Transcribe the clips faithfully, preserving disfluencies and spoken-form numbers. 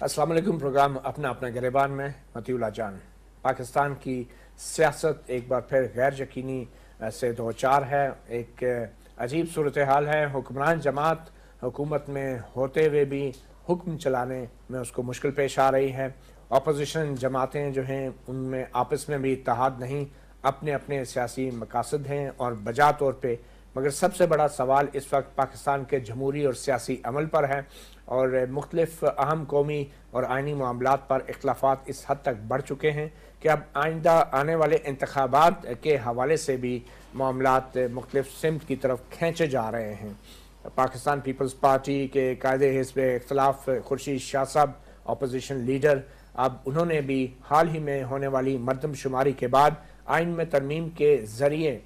अस्सलाम वालेकुम। प्रोग्राम अपना अपना गिरबान में मतीउल्लाह जान। पाकिस्तान की सियासत एक बार फिर गैर यकीनी से दो चार है। एक अजीब सूरत हाल है। हुक्मरान जमात हुकूमत में होते हुए भी हुक्म चलाने में उसको मुश्किल पेश आ रही है। अपोजिशन जमातें जो हैं उनमें आपस में भी इत्तेहाद नहीं, अपने अपने सियासी मकासद हैं और बजा तौर पे। मगर सबसे बड़ा सवाल इस वक्त पाकिस्तान के जमहूरी और सियासी अमल पर है और मुख्तलिफ अहम कौमी और आइनी मामलात पर इख्तलाफात इस हद तक बढ़ चुके हैं कि अब आइंदा आने वाले इंतखाबात के हवाले से भी मामलात मुख्तलिफ सिमत की तरफ खींचे जा रहे हैं। पाकिस्तान पीपल्स पार्टी के कायदे हिस्ब इख्तलाफ खुर्शीद शाह साहब अपोजिशन लीडर, अब उन्होंने भी हाल ही में होने वाली मरदमशुमारी के बाद आइन में तरमीम के ज़रिए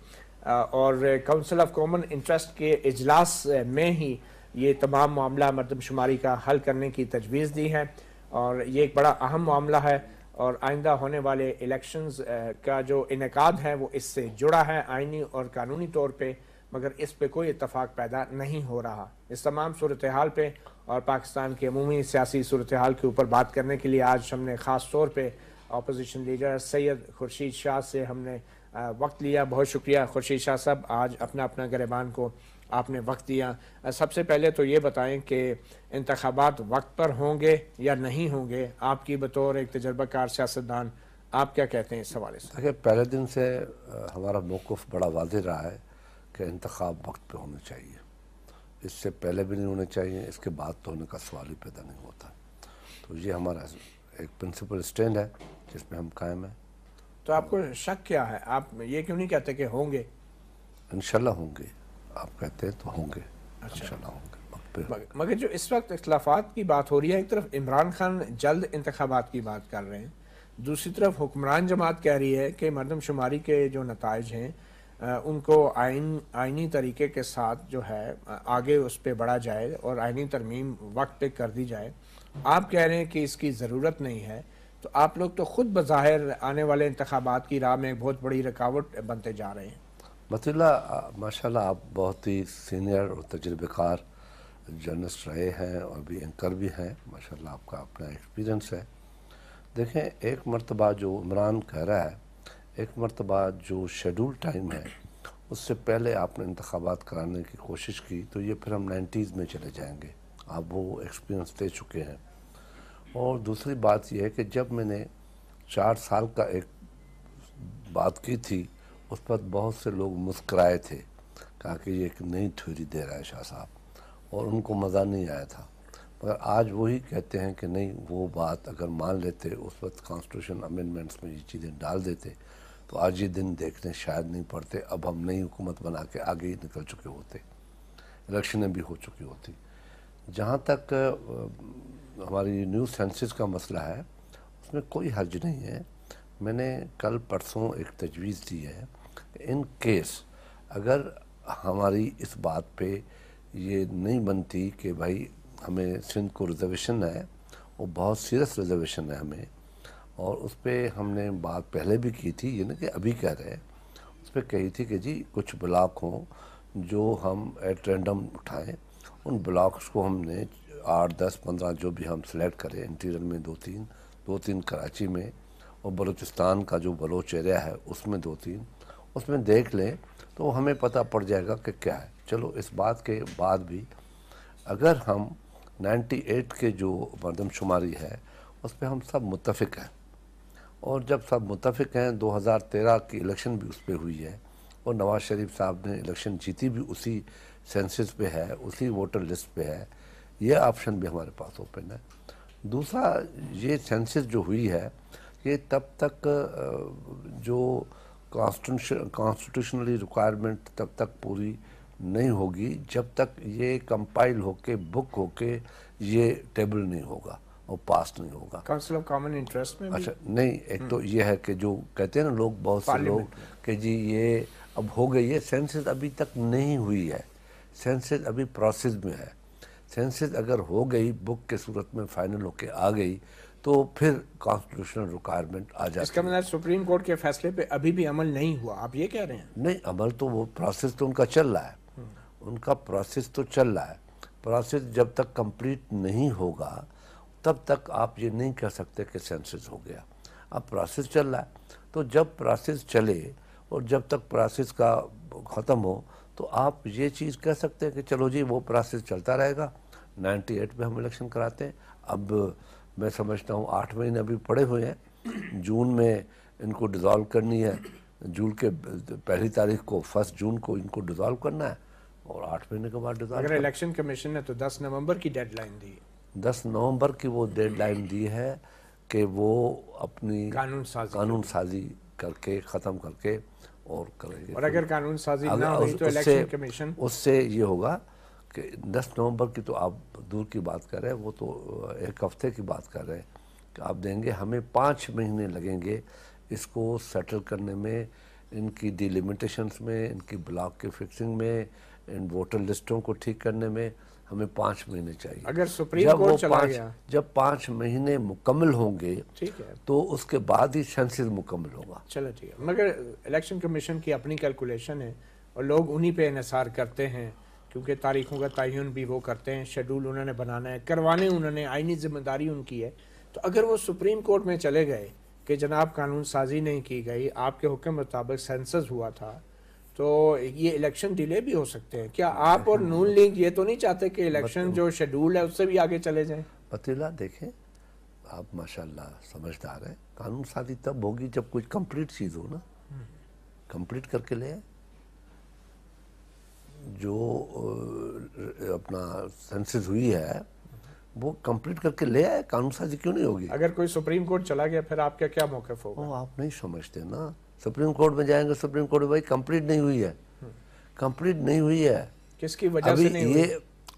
और काउंसिल ऑफ कॉमन इंटरेस्ट के इजलास में ही ये तमाम मामला मरदमशुमारी का हल करने की तजवीज़ दी है और ये एक बड़ा अहम मामला है और आइंदा होने वाले इलेक्शंस का जो इनेकाद है वो इससे जुड़ा है आइनी और कानूनी तौर पे, मगर इस पे कोई इत्तफाक पैदा नहीं हो रहा। इस तमाम सूरत हाल पे और पाकिस्तान के अमूमी सियासी सूरत हाल के ऊपर बात करने के लिए आज हमने ख़ास तौर पे अपोजिशन लीडर सैयद खुर्शीद शाह से हमने वक्त लिया। बहुत शुक्रिया खुर्शीद शाह साहब, आज अपना अपना गिरबान को आपने वक्त दिया। सबसे पहले तो ये बताएं कि इंतखाबात वक्त पर होंगे या नहीं होंगे, आपकी बतौर एक तजर्बाकार सियासतदान आप क्या कहते हैं इस हवाले से? देखिए, पहले दिन से हमारा मौक़िफ़ बड़ा वाज़ेह रहा है कि इंतखाब वक्त पे होने चाहिए। इससे पहले भी नहीं होने चाहिए, इसके बाद तो होने का सवाल ही पैदा नहीं होता। तो ये हमारा एक प्रिंसिपल स्टैंड है जिसमें हम कायम हैं। तो आपको शक क्या है? आप ये क्यों नहीं कहते कि होंगे? इंशाल्लाह होंगे। आप कहते हैं तो होंगे। अच्छा। इंशाल्लाह होंगे। मगर, मगर जो इस वक्त इख्तलाफात की बात हो रही है, एक तरफ इमरान खान जल्द इंतखाबात की बात कर रहे हैं, दूसरी तरफ हुक्मरान जमात कह रही है कि मरदमशुमारी के जो नताइज हैं उनको आइन आइनी तरीके के साथ जो है आगे उस पर बढ़ा जाए और आइनी तरमीम वक्त पे कर दी जाए। आप कह रहे हैं कि इसकी ज़रूरत नहीं है, तो आप लोग तो खुद बज़ाहिर आने वाले इंतखाबात की राह में एक बहुत बड़ी रुकावट बनते जा रहे हैं। मतुल्लाह, माशाल्लाह आप बहुत ही सीनियर और तजुर्बेकार जर्नलिस्ट रहे हैं और भी एंकर भी हैं। माशाल्लाह आपका अपना एक्सपीरियंस है। देखें, एक मरतबा जो इमरान कह रहा है, एक मरतबा जो शेड्यूल टाइम है उससे पहले आपने इंतखाबात कराने की कोशिश की तो ये फिर हम नाइन्टीज़ में चले जाएंगे। आप वो एक्सपीरियंस दे चुके हैं। और दूसरी बात यह है कि जब मैंने चार साल का एक बात की थी उस पर बहुत से लोग मुस्कराए थे, कहा कि ये एक नई थ्योरी दे रहा है शाह साहब, और उनको मज़ा नहीं आया था। मगर आज वही कहते हैं कि नहीं, वो बात अगर मान लेते, उस वक्त कॉन्स्टिट्यूशन अमेंडमेंट्स में ये चीज़ें डाल देते तो आज ये दिन देखने शायद नहीं पड़ते। अब हम नई हुकूमत बना के आगे ही निकल चुके होते, इलेक्शनें भी हो चुकी होती। जहाँ तक हमारी न्यू सेंसस का मसला है उसमें कोई हर्ज नहीं है। मैंने कल परसों एक तजवीज़ दी है कि इन केस अगर हमारी इस बात पे ये नहीं बनती कि भाई हमें सिंध को रिजर्वेशन है, वो बहुत सीरियस रिजर्वेशन है हमें, और उस पर हमने बात पहले भी की थी, ये ना कि अभी कह रहे हैं, उस पर कही थी कि जी कुछ ब्लॉक हों जो हम एट रैंडम उठाएं, उन ब्लॉक्स को हमने आठ दस पंद्रह जो भी हम सेलेक्ट करें, इंटीरियर में दो तीन दो तीन कराची में, और बलूचिस्तान का जो बलोच एरिया है उसमें दो तीन, उसमें देख लें तो हमें पता पड़ जाएगा कि क्या है। चलो, इस बात के बाद भी अगर हम अट्ठानवे के जो मरदमशुमारी है उस पर हम सब मुत्तफ़िक हैं, और जब सब मुत्तफ़िक हैं, दो हज़ार तेरह की इलेक्शन भी उस पर हुई है और नवाज़ शरीफ साहब ने इलेक्शन जीती भी उसी सेंसस पे है, उसी वोटर लिस्ट पे है, ये ऑप्शन भी हमारे पास ओपन है। दूसरा, ये सेंसस जो हुई है ये तब तक जो कॉन्स्टिट्यूशन कॉन्स्टिट्यूशनली रिक्वायरमेंट तब तक पूरी नहीं होगी जब तक ये कंपाइल होके बुक होके ये टेबल नहीं होगा और पास नहीं होगा। काउंसिल ऑफ कॉमन इंटरेस्ट में भी? अच्छा नहीं, एक तो ये है कि जो कहते हैं ना लोग, बहुत से लोग कि जी ये अब हो गई है, सेंसस अभी तक नहीं हुई है, सेंसस अभी प्रोसेस में है। सेंसस अगर हो गई, बुक के सूरत में फाइनल होके आ गई, तो फिर कॉन्स्टिट्यूशनल रिक्वायरमेंट आ जाती है। इसका मतलब सुप्रीम कोर्ट के फैसले पे अभी भी अमल नहीं हुआ, आप ये कह रहे हैं? नहीं, अमल तो वो प्रोसेस तो उनका चल रहा है, उनका प्रोसेस तो चल रहा है। प्रोसेस जब तक कंप्लीट नहीं होगा تب تک آپ یہ نہیں کہہ سکتے کہ سینسس ہو گیا. اب پروسیس چل رہا ہے، تو جب پروسیس چلے اور جب تک پروسیس کا ختم ہو تو آپ یہ چیز کہہ سکتے ہیں کہ چلو جی وہ پروسیس چلتا رہے گا. نائنٹی ایٹ میں ہم الیکشن کراتے ہیں. اب میں سمجھتا ہوں آٹھ مہینے ابھی پڑے ہوئے ہیں. جون میں ان کو ڈیزالو کرنی ہے، جون کے پہلی تاریخ کو فرسٹ جون کو ان کو ڈیزالو کرنا ہے اور آٹھ مہینے کے بعد ڈیزالو. اگر الیکشن کمیشن نے تو دس نومبر کی ڈیڈ لائن دی، دس نومبر کی وہ ڈیڈ لائن دی ہے کہ وہ اپنی قانون سازی قانون سازی کر کے ختم کر کے اور کریں گے. اور اگر قانون سازی نہ ہوئی تو اس سے الیکشن کمیشن اس سے یہ ہوگا کہ دس نومبر کی تو آپ دور کی بات کر رہے ہیں، وہ تو ایک ہفتے کی بات کر رہے ہیں کہ آپ دیں گے. ہمیں پانچ مہینے لگیں گے اس کو سیٹل کرنے میں، ان کی ڈیلیمیٹیشنز میں، ان کی بلاک کی فکسنگ میں، ان ووٹر لسٹوں کو ٹھیک کرنے میں ہمیں پانچ مہینے چاہیے. اگر سپریم کورٹ چلا گیا، جب پانچ مہینے مکمل ہوں گے ٹھیک ہے، تو اس کے بعد ہی سینسس مکمل ہوگا. چلو ٹھیک ہے. مگر الیکشن کمیشن کی اپنی کیلکولیشن ہے اور لوگ انہی پہ انحصار کرتے ہیں کیونکہ تاریخوں کا تعین بھی وہ کرتے ہیں، شیڈول انہوں نے بنانا ہے، کروانے انہوں نے، آئینی ذمہ داری ان کی ہے. تو اگر وہ سپریم کورٹ میں چلے گئے کہ جناب قانون سازی نہیں کی گئی، آپ کے حکم مطابق سینسس ہوا تھا، تو یہ الیکشن ڈیلے بھی ہو سکتے ہیں. کیا آپ اور نون لیگ یہ تو نہیں چاہتے کہ الیکشن جو شیڈول ہے اس سے بھی آگے چلے جائیں؟ پتیلا دیکھیں، آپ ماشاءاللہ سمجھدار ہیں. قانون سازی تب ہوگی جب کوئی کمپلیٹ چیز ہو نا، کمپلیٹ کر کے لے. جو اپنا سینسس ہوئی ہے وہ کمپلیٹ کر کے لے آئے. قانون سازی کیوں نہیں ہوگی؟ اگر کوئی سپریم کورٹ چلا گیا پھر آپ کا کیا موقف ہوگا؟ وہ آپ نہیں سمجھتے نا. سپریم کورٹ میں جائیں گے، سپریم کورٹ میں بھائی کمپلیٹ نہیں ہوئی ہے، کمپلیٹ نہیں ہوئی ہے. کس کی وجہ سے نہیں ہوئی؟ یہ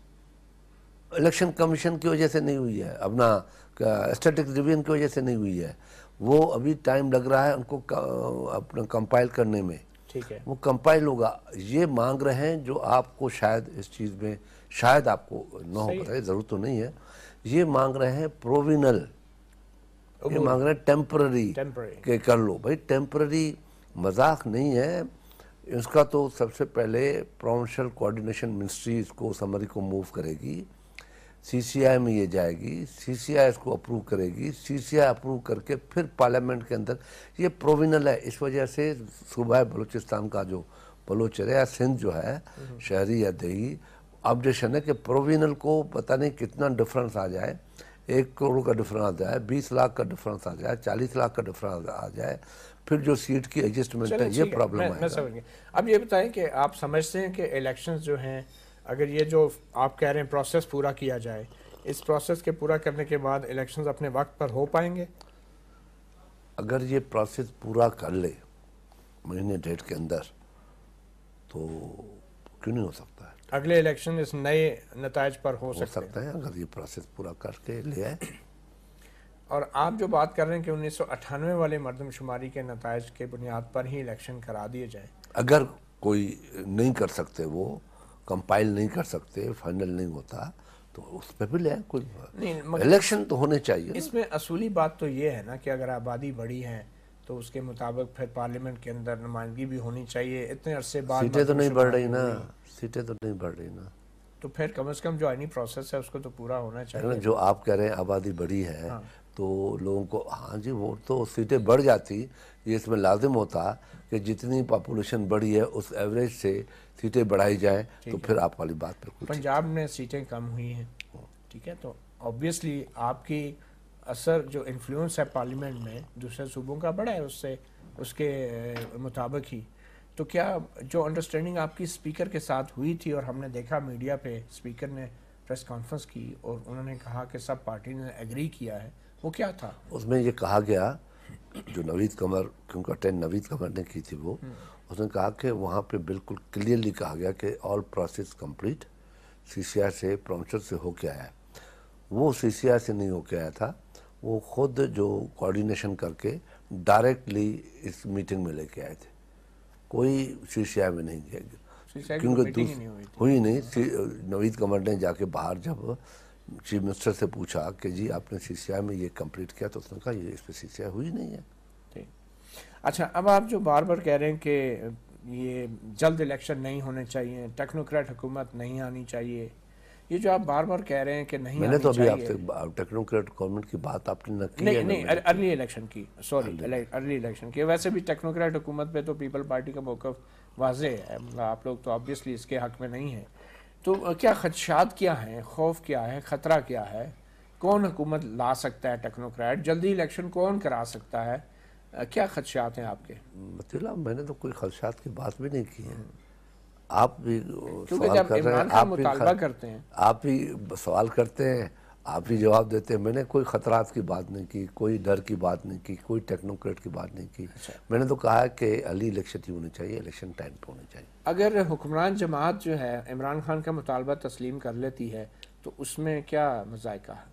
الیکشن کمیشن کی وجہ سے نہیں ہوئی ہے، اپنا اسٹیٹک ریویژن کی وجہ سے نہیں ہوئی ہے. وہ ابھی ٹائم لگ رہا ہے ان کو اپنا کمپائل کرنے میں. ٹھیک ہے، وہ کمپائل ہوگا. یہ مانگ رہے ہیں جو آپ کو شاید اس چیز میں شاید آپ کو نہ ہو پتہ ہے، ضرورت تو نہیں ہے. یہ مانگ رہے ہیں پرووینل، یہ مانگ رہے ہیں ٹیمپرری کہ کر لو. بھائی ٹیمپرری مذاق نہیں ہے. اس کا تو سب سے پہلے پروونشل کوآرڈینیشن منسٹری اس کو سمری کو موو کرے گی، سی سی آئی میں یہ جائے گی، سی سی آئی اس کو اپروو کرے گی، سی سی آئی اپروو کر کے پھر پارلیمنٹ کے اندر. یہ پرووینل ہے. اس وجہ سے صوبہ بلوچستان کا جو بلوچ ہے یا سندھ جو ہے شہری یا دیہی آبجیکشن ہے کہ پرووینل کو پتہ نہیں کتنا ڈفرنس آ جائے، ایک کروڑ کا ڈفرنس آ جائے، بیس لاکھ کا ڈفرنس آ جائے، چالیس لاکھ کا ڈفرنس آ جائے، پھر جو سیٹ کی ایڈجسٹمنٹ ہے یہ پرابلم آئے میں سمجھ گیا. اب یہ بتائیں کہ آپ سمجھتے ہیں کہ الیکشنز جو ہیں اگر یہ جو آپ کہہ رہے ہیں پروسیس پورا کیا جائے، اس پروسیس کے پورا کرنے کے بعد الیکشنز اپنے وقت پر ہو پائیں گے؟ اگر یہ پروسیس پورا کر لے مہینے ڈیڑھ کے اندر تو کیوں نہیں ہو سکتا ہے؟ اگلے الیکشن اس نئے نتائج پر ہو سکتے ہیں اگر یہ پروسیس پورا کر کے لے آئے. اور آپ جو بات کر رہے ہیں کہ انیس سو اٹھانوے والے مردم شماری کے نتائج کے بنیاد پر ہی الیکشن کرا دیے جائیں، اگر کوئی نہیں کر سکتے، وہ کمپائل نہیں کر سکتے، فائنل نہیں ہوتا تو اس پہ بھی لے آئیں. کوئی الیکشن تو ہونے چاہیے. اس میں اصولی بات تو یہ ہے نا کہ اگر آبادی بڑی ہے تو اس کے مطابق پھر پارلیمنٹ کے اندر نمائندگی بھی ہونی چاہیے. اتنے عرصے بعد سیٹیں تو نہیں بڑھ رہی نا، سیٹیں تو نہیں بڑھ رہی نا. تو پھر کم از کم جو آئینی پروسیس ہے اس کو تو پورا ہونا چاہیے. جو آپ کہہ رہے ہیں آبادی بڑی ہے تو لوگوں کو، ہاں جی ووٹ تو سیٹیں بڑھ جاتی. یہ اس میں لازم ہوتا کہ جتنی پاپولیشن بڑی ہے اس ایوریج سے سیٹیں بڑھائی جائیں تو پھر آپ والی بات بالکل. پنجاب میں سیٹیں کم ہوئی ہیں، ٹھیک ہے، تو آبویسلی آپ کی اثر جو انفلوئنس ہے پارلیمنٹ میں دوسرے صوبوں کا بڑا ہے اس سے اس کے مطابق ہی. تو کیا جو انڈرسٹینڈنگ آپ کی اسپیکر کے ساتھ ہوئی تھی، اور ہم نے دیکھا میڈیا پہ اسپیکر نے پریس کانفرنس کی اور انہوں نے کہا کہ سب پارٹی نے ایگری کیا ہے، وہ کیا تھا؟ اس میں یہ کہا گیا، جو نوید قمر، کیونکہ اٹینڈ نوید قمر نے کی تھی، وہ اس نے کہا کہ وہاں پہ بالکل کلیئرلی کہا گیا کہ آل پروسیس کمپلیٹ سی سی آئی سے پروونشل سے ہو کے آیا ہے. وہ سی سی آئی سے نہیں ہو کے آیا تھا، وہ خود جو کوآرڈینیشن کر کے ڈائریکٹلی اس میٹنگ میں لے کے آئے تھے. کوئی سی سی آئی میں نہیں کیا گیا کیونکہ ہوئی نہیں. نوید قمر نے جا کے باہر جب چیف منسٹر سے پوچھا کہ جی آپ نے سی سی آئی میں یہ کمپلیٹ کیا تو اس نے کہا یہ اس پہ سی سی آئی ہوئی نہیں ہے. اچھا، اب آپ جو بار بار کہہ رہے ہیں کہ یہ جلد الیکشن نہیں ہونے چاہیے، ٹیکنوکریٹ حکومت نہیں آنی چاہیے، یہ جو آپ بار بار کہہ رہے ہیں کہ نہیں میں نے تو آنی ابھی آپ چاہیے، سے ٹیکنوکریٹ گورنمنٹ کی بات آپ نے نہ کی ہے نہیں نہ نہیں میں نے ارلی الیکشن کی، سوری ارلی الیکشن کی، ویسے بھی ٹیکنوکریٹ حکومت پہ تو پیپل پارٹی کا موقف واضح ہے، مطلب آپ لوگ تو آبویسلی اس کے حق میں نہیں ہیں. تو کیا خدشات کیا ہیں، خوف کیا ہے، خطرہ کیا ہے؟ کون حکومت لا سکتا ہے ٹیکنوکریٹ؟ جلدی الیکشن کون کرا سکتا ہے؟ کیا خدشات ہیں آپ کے؟ مطیع اللہ میں نے تو کوئی خدشات کی بات بھی نہیں کی ہے. آپ بھی کیونکہ سوال جب کر رہے ہیں، عمران خان آپ بھی مطالبہ کرتے ہیں، آپ ہی سوال کرتے ہیں، آپ ہی جواب دیتے ہیں. میں نے کوئی خطرات کی بات نہیں کی، کوئی ڈر کی بات نہیں کی، کوئی ٹیکنوکریٹ کی بات نہیں کی. میں نے تو کہا کہ علی الیکشن ہی ہونی چاہیے، الیکشن ٹائم پہ ہونی چاہیے. اگر حکمران جماعت جو ہے عمران خان کا مطالبہ تسلیم کر لیتی ہے تو اس میں کیا مذائقہ ہے؟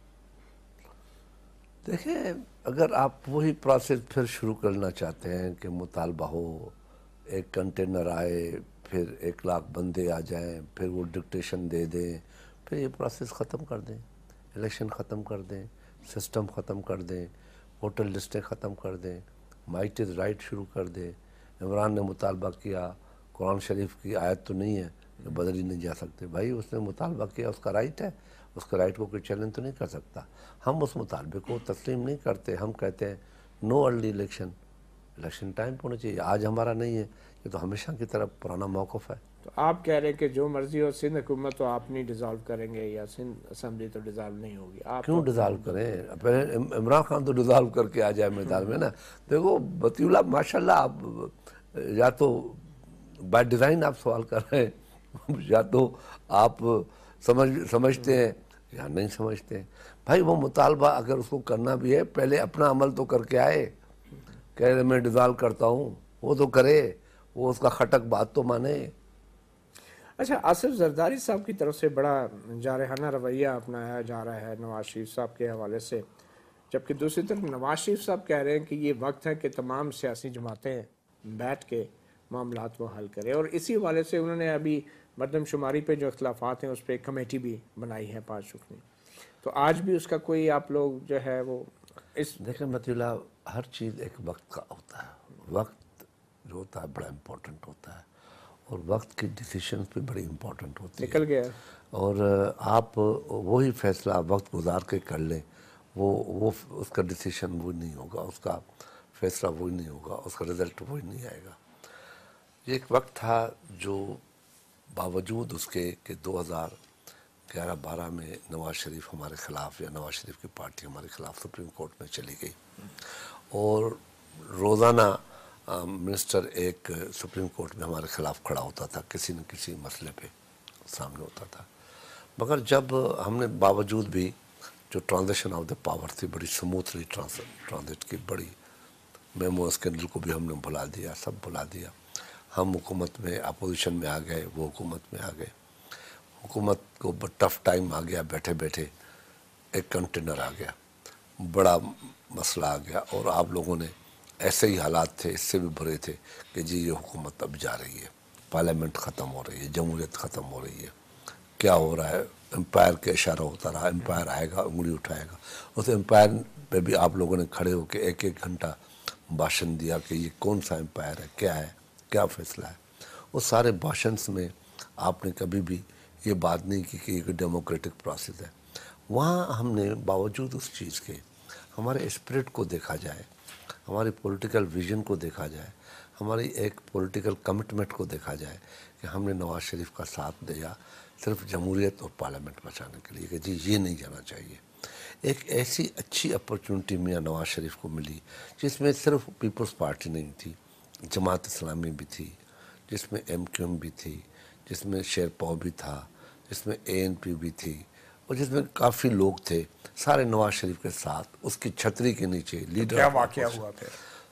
دیکھیں، اگر آپ وہی پروسیس پھر شروع کرنا چاہتے ہیں کہ مطالبہ ہو، ایک کنٹینر آئے، پھر ایک لاکھ بندے آ جائیں، پھر وہ ڈکٹیشن دے دیں، پھر یہ پروسیس ختم کر دیں، الیکشن ختم کر دیں، سسٹم ختم کر دیں، ووٹر لسٹیں ختم کر دیں، مائٹ از رائٹ شروع کر دیں. عمران نے مطالبہ کیا، قرآن شریف کی آیت تو نہیں ہے کہ بدلی نہیں جا سکتے. بھائی اس نے مطالبہ کیا، اس کا رائٹ ہے، اس کا رائٹ کو کوئی چیلنج تو نہیں کر سکتا. ہم اس مطالبے کو تسلیم نہیں کرتے. ہم کہتے ہیں no early election, election time پہ ہونا چاہیے. آج ہمارا نہیں ہے، یہ تو ہمیشہ کی طرف پرانا موقف ہے. تو آپ کہہ رہے ہیں کہ جو مرضی ہو سندھ حکومت تو آپ نہیں ڈیزالو کریں گے، یا سندھ اسمبلی تو ڈیزالو نہیں ہوگی. آپ کیوں ڈیزالو کریں؟ پہلے عمران خان تو ڈیزالو کر کے آ جائے میدان میں نا. دیکھو مطیع اللہ ماشاء اللہ، آپ یا تو بائی ڈیزائن آپ سوال کر رہے ہیں، یا تو آپ سمجھ سمجھتے ہیں یا نہیں سمجھتے ہیں. بھائی وہ مطالبہ اگر اس کو کرنا بھی ہے، پہلے اپنا عمل تو کر کے آئے. کہہ رہے میں ڈیزالو کرتا ہوں، وہ تو کرے، وہ اس کا خٹک بات تو مانے. اچھا، آصف زرداری صاحب کی طرف سے بڑا جارحانہ رویہ اپنایا جا رہا ہے نواز شریف صاحب کے حوالے سے، جبکہ دوسری طرف نواز شریف صاحب کہہ رہے ہیں کہ یہ وقت ہے کہ تمام سیاسی جماعتیں بیٹھ کے معاملات کو حل کریں. اور اسی حوالے سے انہوں نے ابھی مردم شماری پہ جو اختلافات ہیں اس پہ ایک کمیٹی بھی بنائی ہے پانچ رکنی. تو آج بھی اس کا کوئی آپ لوگ جو ہے وہ اس دیکھیں مطیع اللہ، ہر چیز ایک وقت کا ہوتا ہے. وقت جو ہوتا ہے بڑا امپورٹنٹ ہوتا ہے، اور وقت کی ڈیسیشنز بھی بڑی امپورٹنٹ ہوتی ہے. نکل گیا. اور آپ وہی فیصلہ وقت گزار کے کر لیں، وہ وہ اس کا ڈیسیشن وہی نہیں ہوگا، اس کا فیصلہ وہی نہیں ہوگا، اس کا رزلٹ وہی نہیں آئے گا. یہ ایک وقت تھا جو باوجود اس کے کہ دو ہزار گیارہ بارہ میں نواز شریف ہمارے خلاف، یا نواز شریف کی پارٹی ہمارے خلاف سپریم کورٹ میں چلی گئی، اور روزانہ منسٹر ایک سپریم کورٹ میں ہمارے خلاف کھڑا ہوتا تھا، کسی نہ کسی مسئلے پہ سامنے ہوتا تھا. مگر جب ہم نے باوجود بھی جو ٹرانزیکشن آف دا پاور تھی بڑی سموتھلی ٹرانزٹ کی، بڑی میمو اسکینڈل کو بھی ہم نے بلا دیا، سب بلا دیا. ہم حکومت میں اپوزیشن میں آ گئے، وہ حکومت میں آ گئے. حکومت کو ٹف ٹائم آ گیا، بیٹھے بیٹھے ایک کنٹینر آ گیا، بڑا مسئلہ آ گیا، اور آپ لوگوں نے ایسے ہی حالات تھے، اس سے بھی برے تھے کہ جی یہ حکومت اب جا رہی ہے، پارلیمنٹ ختم ہو رہی ہے، جمہوریت ختم ہو رہی ہے، کیا ہو رہا ہے. امپائر کے اشارہ ہوتا رہا، امپائر آئے گا انگلی اٹھائے گا. اس امپائر پہ بھی آپ لوگوں نے کھڑے ہو کے ایک ایک گھنٹہ بھاشن دیا کہ یہ کون سا امپائر ہے، کیا ہے، کیا فیصلہ ہے. اس سارے بھاشنس میں آپ نے کبھی بھی یہ بات نہیں کی کہ یہ ڈیموکریٹک پروسیس ہے. وہاں ہم نے باوجود اس چیز کے ہمارے اسپرٹ کو دیکھا جائے، ہماری پولیٹیکل ویژن کو دیکھا جائے، ہماری ایک پولیٹیکل کمٹمنٹ کو دیکھا جائے کہ ہم نے نواز شریف کا ساتھ دیا صرف جمہوریت اور پارلیمنٹ بچانے کے لیے کہ جی یہ نہیں جانا چاہیے. ایک ایسی اچھی اپرچونٹی میاں نواز شریف کو ملی جس میں صرف پیپلز پارٹی نہیں تھی، جماعت اسلامی بھی تھی، جس میں ایم کیو ایم بھی تھی، جس میں شیرپاؤ بھی تھا، جس میں اے این پی بھی تھی، اور جس میں کافی لوگ تھے، سارے نواز شریف کے ساتھ اس کی چھتری کے نیچے لیڈر. کیا واقعہ ہوا پھر؟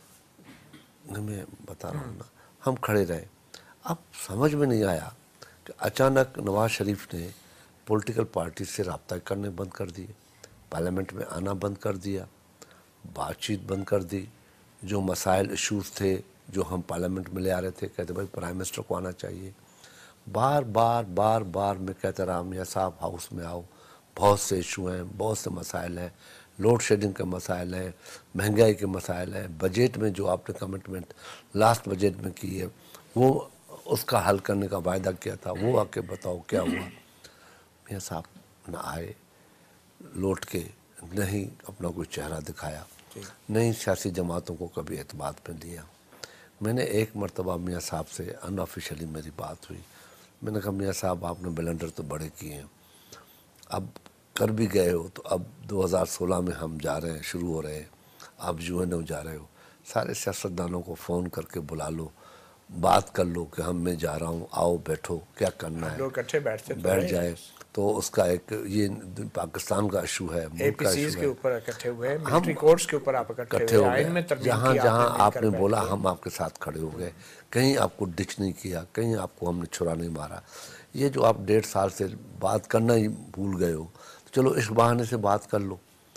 میں بتا رہا ہوں نا، ہم کھڑے رہے. اب سمجھ میں نہیں آیا کہ اچانک نواز شریف نے پولیٹیکل پارٹی سے رابطہ کرنے بند کر دیے، پارلیمنٹ میں آنا بند کر دیا، بات چیت بند کر دی. جو مسائل ایشوز تھے جو ہم پارلیمنٹ میں لے آ رہے تھے، کہتے بھائی پرائم منسٹر کو آنا چاہیے. بار بار بار بار میں کہتا رہا میاں صاحب ہاؤس میں آؤ، بہت سے ایشو ہیں، بہت سے مسائل ہیں، لوڈ شیڈنگ کے مسائل ہیں، مہنگائی کے مسائل ہیں. بجٹ میں جو آپ نے کمٹمنٹ لاسٹ بجٹ میں کی ہے وہ اس کا حل کرنے کا وعدہ کیا تھا، وہ آ کے بتاؤ کیا ہوا. میاں صاحب نہ آئے لوٹ کے، نہ ہی اپنا کوئی چہرہ دکھایا، نہ ہی سیاسی جماعتوں کو کبھی اعتماد میں لیا۔ میں نے ایک مرتبہ میاں صاحب سے ان آفیشلی میری بات ہوئی، میں نے کہا میاں صاحب آپ نے بلنڈر تو بڑے کیے ہیں، اب کر بھی گئے ہو تو اب دو ہزار سولہ میں ہم جا رہے ہیں، شروع ہو رہے ہیں، آپ جو ہے نا جا رہے ہو، سارے سیاستدانوں کو فون کر کے بلا لو، بات کر لو کہ ہم میں جا رہا ہوں، آؤ بیٹھو، کیا کرنا ہے، لوگ اکٹھے بیٹھتے بیٹھ جائے۔ تو اس کا ایک یہ پاکستان کا ایشو ہے، اے ملک پی کا سیز ایشو کے ہے، اوپر اکٹھے ہوئے، ملٹری کورٹس کے اوپر آپ اکٹھے اکٹھے ہوئے، ہو آئین میں گئے، ترمیم جہاں کی جہاں آپ آپ نے نے مل کر بولا بیٹھ گئے۔ ہم آپ کے ساتھ کھڑے ہو گئے، کہیں آپ کو ڈچ نہیں کیا، کہیں آپ کو ہم نے چھرا نہیں مارا۔ یہ جو آپ ڈیڑھ سال سے بات کرنا ہی بھول گئے ہو، چلو اس بہانے سے بات کر لو۔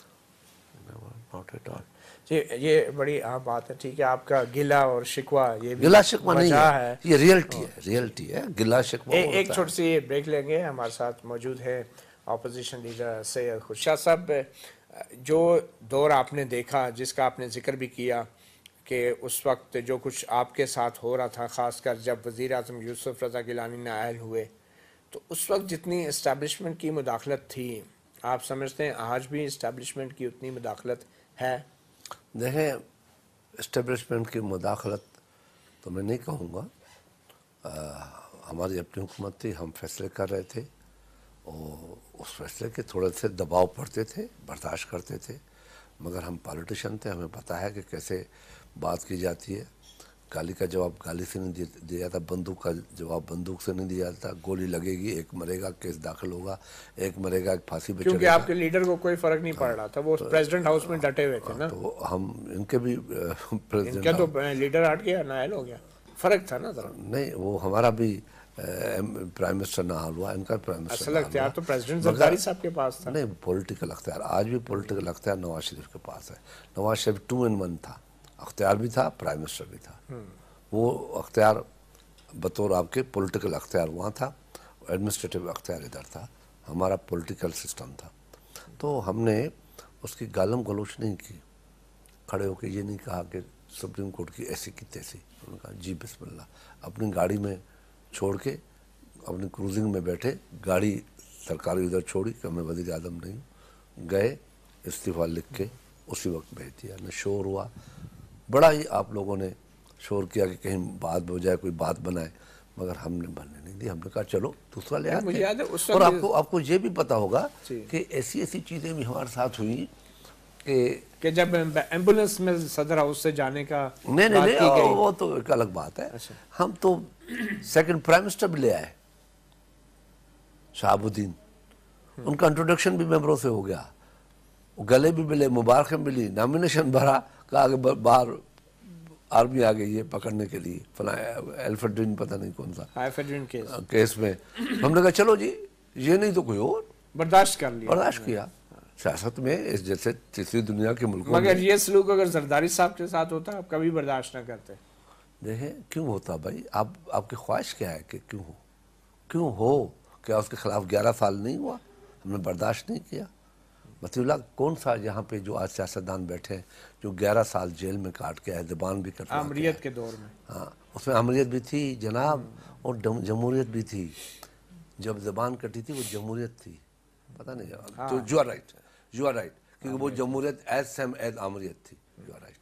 جی یہ بڑی عام بات ہے، ٹھیک ہے، آپ کا گلہ اور شکوہ یہ بھی گلا شکوہ نہیں وجہ ہے، یہ ریئلٹی ہے، ریئلٹی ہے، گلا شکوہ ایک ہوتا ہے۔ چھوٹی سی بریک لیں گے، ہمارے ساتھ موجود ہے اپوزیشن لیڈر سید خورشید صاحب۔ جو دور آپ نے دیکھا، جس کا آپ نے ذکر بھی کیا کہ اس وقت جو کچھ آپ کے ساتھ ہو رہا تھا، خاص کر جب وزیر اعظم یوسف رضا گیلانی نائل ہوئے، تو اس وقت جتنی اسٹیبلشمنٹ کی مداخلت تھی، آپ سمجھتے ہیں آج بھی اسٹیبلشمنٹ کی اتنی مداخلت ہے؟ دیکھیں اسٹیبلشمنٹ کی مداخلت تو میں نہیں کہوں گا، ہماری اپنی حکومت تھی، ہم فیصلے کر رہے تھے اور اس فیصلے کے تھوڑے سے دباؤ پڑتے تھے، برداشت کرتے تھے، مگر ہم پالیٹیشین تھے، ہمیں پتہ ہے کہ کیسے بات کی جاتی ہے۔ گالی کا جواب گالی سے نہیں دیا جاتا، بندوق کا جواب بندوق سے نہیں دیا جاتا، گولی لگے گی، ایک مرے گا، کیس داخل ہوگا، ایک مرے گا، ایک پھانسی پہ چڑھے گا۔ کیونکہ آپ کے لیڈر کو کوئی فرق نہیں پڑ رہا تھا، وہ پریزیڈنٹ ہاؤس میں ڈٹے ہوئے تھے نا۔ تو ہم ان کے بھی ان پریزیڈنٹ کا تو لیڈر ہٹ گیا، نائل ہو گیا، فرق تھا نا ذرا۔ نہیں، وہ ہمارا بھی پرائم منسٹر نہ ہوا، ان کا پرائم منسٹر اصل نہ اختیار ہوا، تو پریزیڈنٹ زرداری صاحب کے پاس تھا۔ نہیں پولیٹیکل اختیار آج بھی پولیٹیکل اختیار نواز شریف کے پاس ہے۔ Nawaz Sharif to in one تھا، اختیار بھی تھا، پرائم منسٹر بھی تھا۔ وہ اختیار بطور آپ کے پولیٹیکل اختیار وہاں تھا، ایڈمنسٹریٹو اختیار ادھر تھا، ہمارا پولیٹیکل سسٹم تھا۔ تو ہم نے اس کی گالم گلوچ نہیں کی، کھڑے ہو کے یہ نہیں کہا کہ سپریم کورٹ کی ایسی کی تیسی، انہوں نے کہا جی بسم اللہ، اپنی گاڑی میں چھوڑ کے اپنی کروزنگ میں بیٹھے، گاڑی سرکاری ادھر چھوڑی کہ میں وزیر اعظم نہیں ہوں، گئے استعفیٰ لکھ کے اسی وقت بھیج دیا، نہ شور ہوا، بڑا ہی آپ لوگوں نے شور کیا کہ کہیں بات ہو جائے، کوئی بات بنائے، مگر ہم نے بننے نہیں دی، ہم نے کہا چلو دوسرا لے آتے ہیں۔ اور آپ کو آپ کو یہ بھی پتا ہوگا کہ ایسی ایسی چیزیں بھی ہمارے ساتھ ہوئی کہ کہ جب ایمبولنس میں صدر ہاؤس سے جانے کا نہیں نہیں نہیں وہ تو ایک الگ بات ہے، ہم تو سیکنڈ پرائم منسٹر بھی لے آئے، شہاب الدین، ان کا انٹروڈکشن بھی ممبروں سے ہو گیا، گلے بھی ملے، مبارکیں ملی، نامینیشن بھرا، کہا کہ باہر آرمی آ گئی ہے پکڑنے کے لیے، فلاں ایلفیڈرین پتہ نہیں کون سا کیس میں، ہم نے کہا چلو جی یہ نہیں تو کوئی اور، برداشت کر لیا، برداشت کیا۔ سیاست میں اس جیسے تیسری دنیا کے ملکوں میں مگر یہ سلوک اگر زرداری صاحب کے ساتھ ہوتا آپ کبھی برداشت نہ کرتے۔ دیکھیں کیوں ہوتا بھائی، آپ آپ کی خواہش کیا ہے کہ کیوں ہو، کیوں ہو، کیا اس کے خلاف گیارہ سال نہیں ہوا، ہم نے برداشت نہیں کیا؟ مطیع اللہ کون سا یہاں پہ جو آج سیاستدان بیٹھے ہیں جو گیارہ سال جیل میں کاٹ کے آئے، زبان بھی کٹوا کے آئے، آمریت کے دور میں، ہاں اس میں آمریت بھی تھی جناب، اور جمہوریت بھی تھی، جب زبان کٹی تھی وہ جمہوریت تھی، پتہ نہیں، تو you are right, you are right, کیونکہ وہ جمہوریت ایز سیم ایز آمریت تھی، یو آر رائٹ۔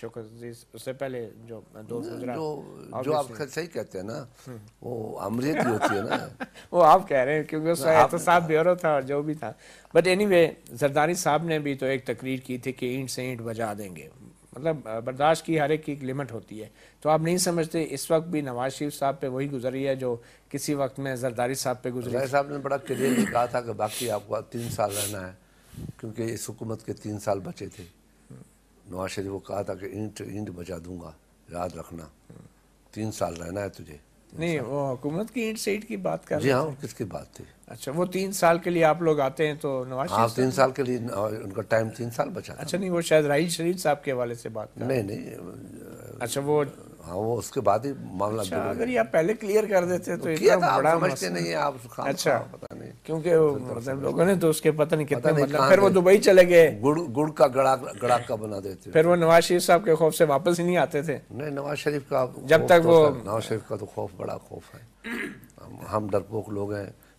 اس سے پہلے جو دوست گزرا جو جو آپ صحیح کہتے ہیں نا، وہ آمریت ہی ہوتی ہے نا، وہ آپ کہہ رہے ہیں کیونکہ اس کا احتساب بیورو تھا اور جو بھی تھا۔ بٹ اینی وے زرداری صاحب نے بھی تو ایک تقریر کی تھی کہ اینٹ سے اینٹ بجا دیں گے، مطلب برداشت کی ہر ایک کی لمٹ ہوتی ہے، تو آپ نہیں سمجھتے اس وقت بھی نواز شریف صاحب پہ وہی گزری ہے جو کسی وقت میں زرداری صاحب پہ گزری؟ زرداری صاحب نے بڑا کلیئرلی کہا تھا کہ باقی آپ کو تین سال رہنا ہے، کیونکہ اس حکومت کے تین سال بچے تھے، نواز شریف کو کہا تھا کہ اینٹ اینٹ بچا دوں گا، یاد رکھنا تین سال رہنا ہے تجھے۔ نہیں وہ حکومت کی اینٹ سے اینٹ کی بات کر رہے ہیں۔ جی ہاں، کس کی بات تھی؟ اچھا وہ تین سال کے لیے آپ لوگ آتے ہیں تو نواز شریف ہاں تین سال کے لیے ان کا ٹائم تین سال بچا تھا۔ اچھا نہیں وہ شاید راحیل شریف صاحب کے حوالے سے بات کر نہیں نہیں، اچھا وہ ہاں وہ اس کے بعد ہی معاملہ اچھا اگر یہ آپ پہلے کلیئر کر دیتے تو کیا اتنا تھا، بڑا آپ سمجھتے نہیں ہیں آپ، اچھا پتہ نہیں، کیونکہ مطلب لوگوں نے تو اس کے پتہ نہیں کتنے مطلب پھر وہ دبئی چلے گئے، گڑ گڑ کا گڑا گڑا کا بنا دیتے، پھر وہ نواز شریف صاحب کے خوف سے واپس ہی نہیں آتے تھے۔ نہیں نواز شریف کا جب تک وہ نواز شریف کا تو خوف بڑا خوف ہے، ہم ڈرپوک لوگ ہیں،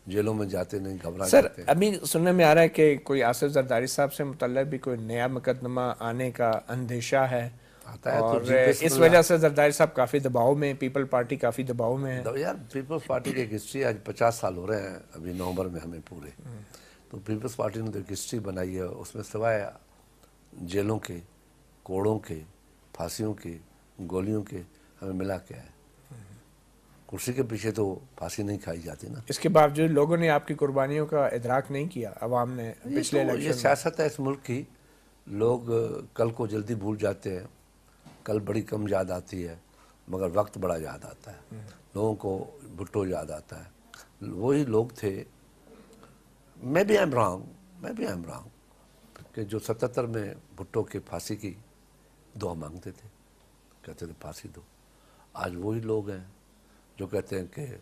जेलों में जाते नहीं, घबरा सर जाते हैं। अभी सुनने में आ रहा है कि कोई आसिफ जरदारी साहब से मुतल्लिक भी कोई नया मुकदमा आने का अंदेशा है, आता है तो और जीपे इस वजह से जरदारी साहब काफ़ी दबाव में, पीपल पार्टी काफ़ी दबाव में है। दो यार, पीपल्स पार्टी की एक हिस्ट्री, आज पचास साल हो रहे हैं अभी नवंबर में हमें पूरे। तो पीपल्स पार्टी ने तो एक हिस्ट्री बनाई है, उसमें सिवाय जेलों के, कोड़ों के, फांसियों के, गोलियों के, हमें मिला क्या है? कुर्सी के पीछे तो फांसी नहीं खाई जाती ना। इसके बावजूद लोगों ने आपकी कुर्बानियों का इदराक नहीं किया, अवाम ने ये पिछले तो ये इलेक्शन में। सियासत है इस मुल्क की। लोग कल को जल्दी भूल जाते हैं, कल बड़ी कम याद आती है, मगर वक्त बड़ा याद आता है। लोगों को भुट्टो याद आता है, वही लोग थे। मैं भी आई एम रॉन्ग, मैं भी आई एम रॉन्ग कि जो सतहत्तर में भुट्टो के फांसी की दुआ मांगते थे, कहते थे फांसी दो। आज वही लोग हैं जो कहते हैं कि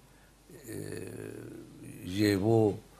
ये वो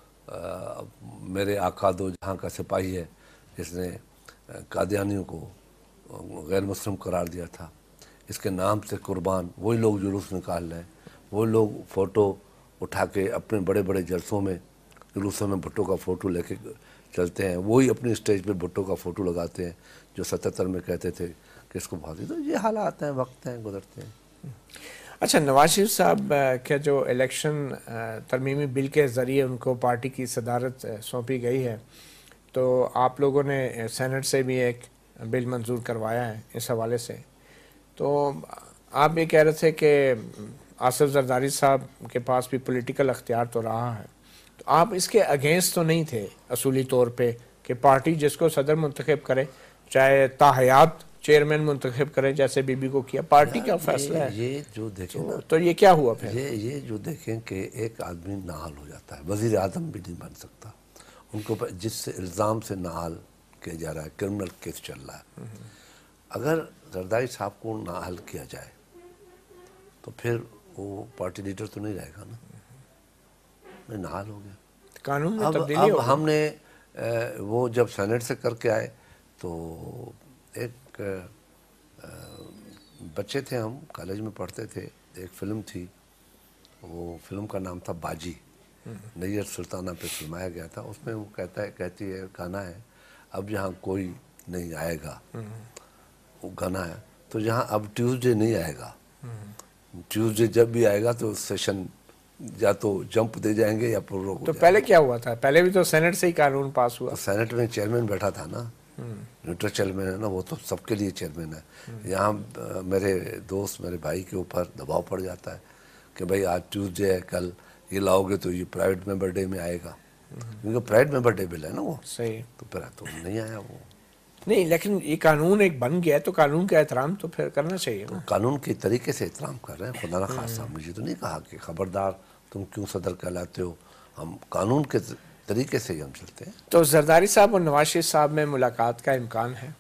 आ, मेरे आका दो जहाँ का सिपाही है जिसने कादियानियों को गैर मुस्लिम करार दिया था, इसके नाम से कुर्बान। वही लोग जुलूस निकाल रहे हैं, वही लोग फ़ोटो उठा के अपने बड़े बड़े जलसों में, जुलूसों में भुट्टो का फ़ोटो लेके चलते हैं। वही अपनी स्टेज पे भुट्टो का फ़ोटो लगाते हैं जो सतहत्तर में कहते थे कि इसको फांसी दो। ये हालात हैं, वक्त हैं, गुजरते हैं। अच्छा, नवाज शरीफ साहब के जो इलेक्शन तरमीमी बिल के ज़रिए उनको पार्टी की सदारत सौंपी गई है, तो आप लोगों ने सेनेट से भी एक बिल मंजूर करवाया है इस हवाले से। तो आप ये कह रहे थे कि आसिफ जरदारी साहब के पास भी पॉलिटिकल अख्तियार तो रहा है, तो आप इसके अगेंस्ट तो नहीं थे असूली तौर पे कि पार्टी जिसको सदर मुंतखब करे, चाहे ताहयात चेयरमैन मुंतखब करे जैसे बीबी को किया, पार्टी का फैसला है। ये जो देखें ना, तो, तो ये क्या हुआ फिर? ये ये जो देखें कि एक आदमी नाहल हो जाता है, वजीर आजम भी नहीं बन सकता। उनको पर जिससे इल्ज़ाम से नाहल किया जा रहा है, क्रिमिनल केस चल रहा है। अगर जरदारी साहब को नाहल किया जाए तो फिर वो पार्टी लीडर तो नहीं रहेगा ना, मैं नाहल हो गया। कानून में अब तब्दीली अब हो हमने ए, वो जब सेनेट से करके आए तो एक ए, बच्चे थे, हम कॉलेज में पढ़ते थे, एक फिल्म थी, वो फिल्म का नाम था बाजी, नैयर सुल्ताना पे फिल्माया गया था। उसमें वो कहता है, कहती है, गाना है, अब यहाँ कोई नहीं आएगा, वो गाना है। तो जहाँ अब ट्यूसडे नहीं आएगा, ट्यूसडे जब भी आएगा तो सेशन या तो जंप दे जाएंगे या प्रोग्राम हो तो जाएगा। पहले क्या हुआ था? पहले भी तो सेनेट से ही कानून पास हुआ। तो सेनेट में चेयरमैन बैठा था ना, न्यूट्रल चेयरमैन है ना, वो तो सबके लिए चेयरमैन है। यहाँ अ, मेरे दोस्त, मेरे भाई के ऊपर दबाव पड़ जाता है कि भाई आज ट्यूसडे है, कल ये लाओगे तो ये प्राइवेट मेंबर डे में आएगा, क्योंकि प्राइवेट मेंबर डे बिल है ना वो। सही तो फिर तो नहीं आया वो। नहीं, लेकिन ये कानून एक बन गया है तो कानून का एहतराम तो फिर करना चाहिए ना। कानून के तरीके से एहतराम कर रहे हैं। खुदा ना खासा मुझे तो नहीं कहा कि खबरदार तुम क्यों सदर कहलाते हो, हम कानून के तरीके से ही हम चलते हैं। तो जरदारी साहब और नवाज शरीफ साहब में मुलाकात का इम्कान है?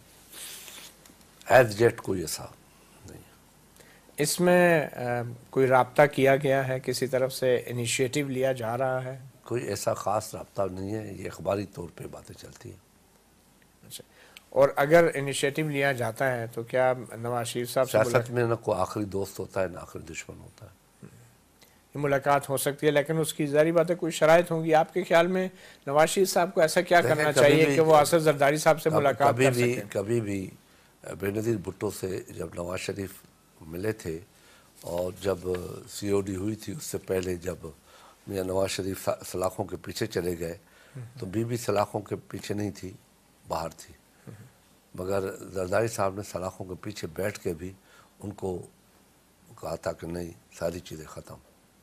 एज जेट कोई ऐसा नहीं। इसमें अ, कोई राब्ता किया गया है, किसी तरफ से इनिशिएटिव लिया जा रहा है? कोई ऐसा ख़ास रब्ता नहीं है, ये अखबारी तौर पे बातें चलती हैं। अच्छा, और अगर इनिशिएटिव लिया जाता है तो क्या नवाज शरीफ साहब से सियासत में ना कोई आखिरी दोस्त होता है ना आखिरी दुश्मन होता है। मुलाकात हो सकती है, लेकिन उसकी ज़ाहिर बात है कोई शराइत होंगी। आपके ख्याल में नवाज शरीफ साहब को ऐसा क्या करना चाहिए कि वो आसिफ जरदारी साहब से मुलाकात कभी कर भी सकें? कभी भी बेनज़ीर भुट्टो से जब नवाज शरीफ मिले थे, और जब सी ओ डी हुई थी उससे पहले जब मियाँ नवाज शरीफ सलाखों के पीछे चले गए, तो बीबी सलाखों के पीछे नहीं थी, बाहर थी, मगर जरदारी साहब ने सलाखों के पीछे बैठ के भी उनको कहा था कि नहीं, सारी चीज़ें ख़त्म,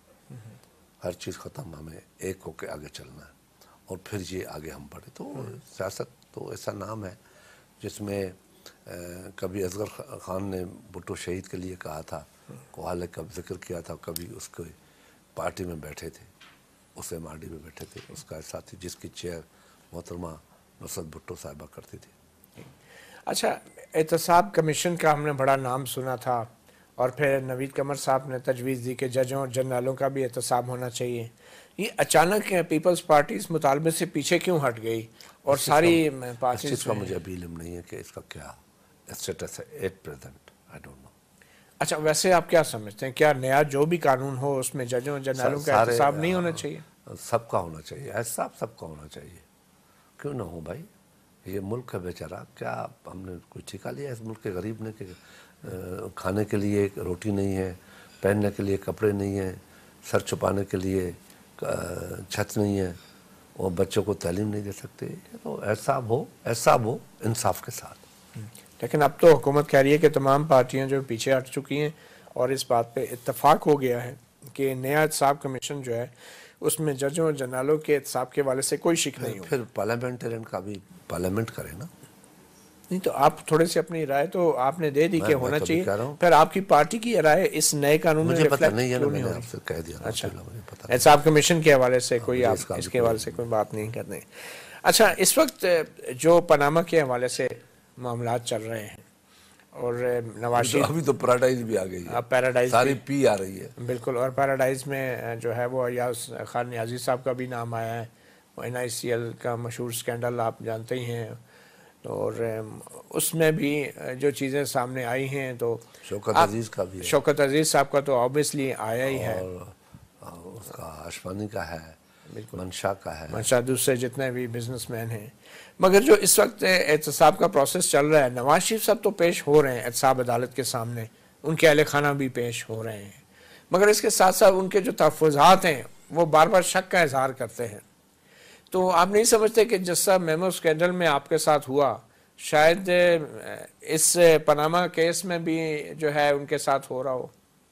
हर चीज़ ख़त्म, हमें एक होकर आगे चलना है, और फिर ये आगे हम बढ़े। तो सियासत तो ऐसा नाम है जिसमें कभी असगर खान ने भुट्टो शहीद के लिए कहा था, कोहाल ने कब जिक्र किया था, कभी उसके पार्टी में बैठे थे, उस एम आर डी में बैठे थे, उसका साथी जिसकी चेयर मोहतरमा नुसरत भुट्टो साहिबा करती थी। अच्छा, एहतसाब कमीशन का हमने बड़ा नाम सुना था, और फिर नवीद कमर साहब ने तजवीज़ दी कि जजों और जनरलों का भी एहतसाब होना चाहिए। ये अचानक पीपल्स पार्टी इस मुतालबे से पीछे क्यों हट गई? और सारी पार्टी इसका मुझे अभी इल्म नहीं है कि इसका क्या स्टेटस है at present, I don't know. अच्छा, वैसे आप क्या समझते हैं, क्या नया जो भी कानून हो उसमें जजों और जनरलों का एहतसाब नहीं होना चाहिए? سب کا ہونا چاہیے، احتساب سب کا ہونا چاہیے، کیوں نہ ہو بھائی؟ یہ ملک ہے بیچارہ، کیا ہم نے کوئی ٹھیکا لیا اس ملک کے غریب نے کہ کھانے کے لیے روٹی نہیں ہے، پہننے کے لیے کپڑے نہیں ہیں، سر چھپانے کے لیے چھت نہیں ہے، اور بچوں کو تعلیم نہیں دے سکتے؟ یہ تو احتساب ہو، احتساب ہو انصاف کے ساتھ۔ لیکن اب تو حکومت کہہ رہی ہے کہ تمام پارٹیاں جو پیچھے ہٹ چکی ہیں اور اس بات پہ اتفاق ہو گیا ہے کہ نیا احتساب کمیشن جو ہے اس میں ججوں اور جنرالوں کے احتساب کے حوالے سے کوئی شک نہیں ہو۔ پھر پارلیمنٹرین کا بھی پارلیمنٹ کرے نا۔ نہیں تو آپ تھوڑے سے اپنی رائے تو آپ نے دے دی کہ ہونا چاہیے، پھر آپ کی پارٹی کی رائے اس نئے قانون میں مجھے پتہ ریفلیکٹ نہیں ہے نا، کیوں میں نہیں نے ہو آپ رہی؟ سے کہہ دیا نا، اچھا، مجھے پتہ احتساب کمیشن کے حوالے سے کوئی مجھے آپ اس کا اس بھی کے کوئی حوالے سے کوئی بات نہیں کرتے۔ اچھا، اس وقت جو پاناما کے حوالے سے معاملات چل رہے ہیں اور نواز تو شریف ابھی تو پیراڈائز بھی آ گئی ہے، پیراڈائز ساری پی آ رہی ہے۔ بالکل، اور پیراڈائز میں جو ہے وہ ایاز خان نیازی صاحب کا بھی نام آیا ہے، وہ این آئی سی ایل کا مشہور سکینڈل آپ جانتے ہی ہیں، اور اس میں بھی جو چیزیں سامنے آئی ہیں تو شوکت عزیز کا بھی ہے، شوکت عزیز صاحب کا تو آبویسلی آیا ہی ہے، اور اس کا اشفانی کا ہے، بالکل، منشا کا ہے، منشا، دوسرے جتنے بھی بزنس مین ہیں۔ مگر جو اس وقت احتساب کا پروسیس چل رہا ہے، نواز شریف صاحب تو پیش ہو رہے ہیں احتساب عدالت کے سامنے، ان کے اہل خانہ بھی پیش ہو رہے ہیں، مگر اس کے ساتھ ساتھ ان کے جو تحفظات ہیں وہ بار بار شک کا اظہار کرتے ہیں۔ تو آپ نہیں سمجھتے کہ جس طرح میمو اسکینڈل میں آپ کے ساتھ ہوا، شاید اس پاناما کیس میں بھی جو ہے ان کے ساتھ ہو رہا ہو؟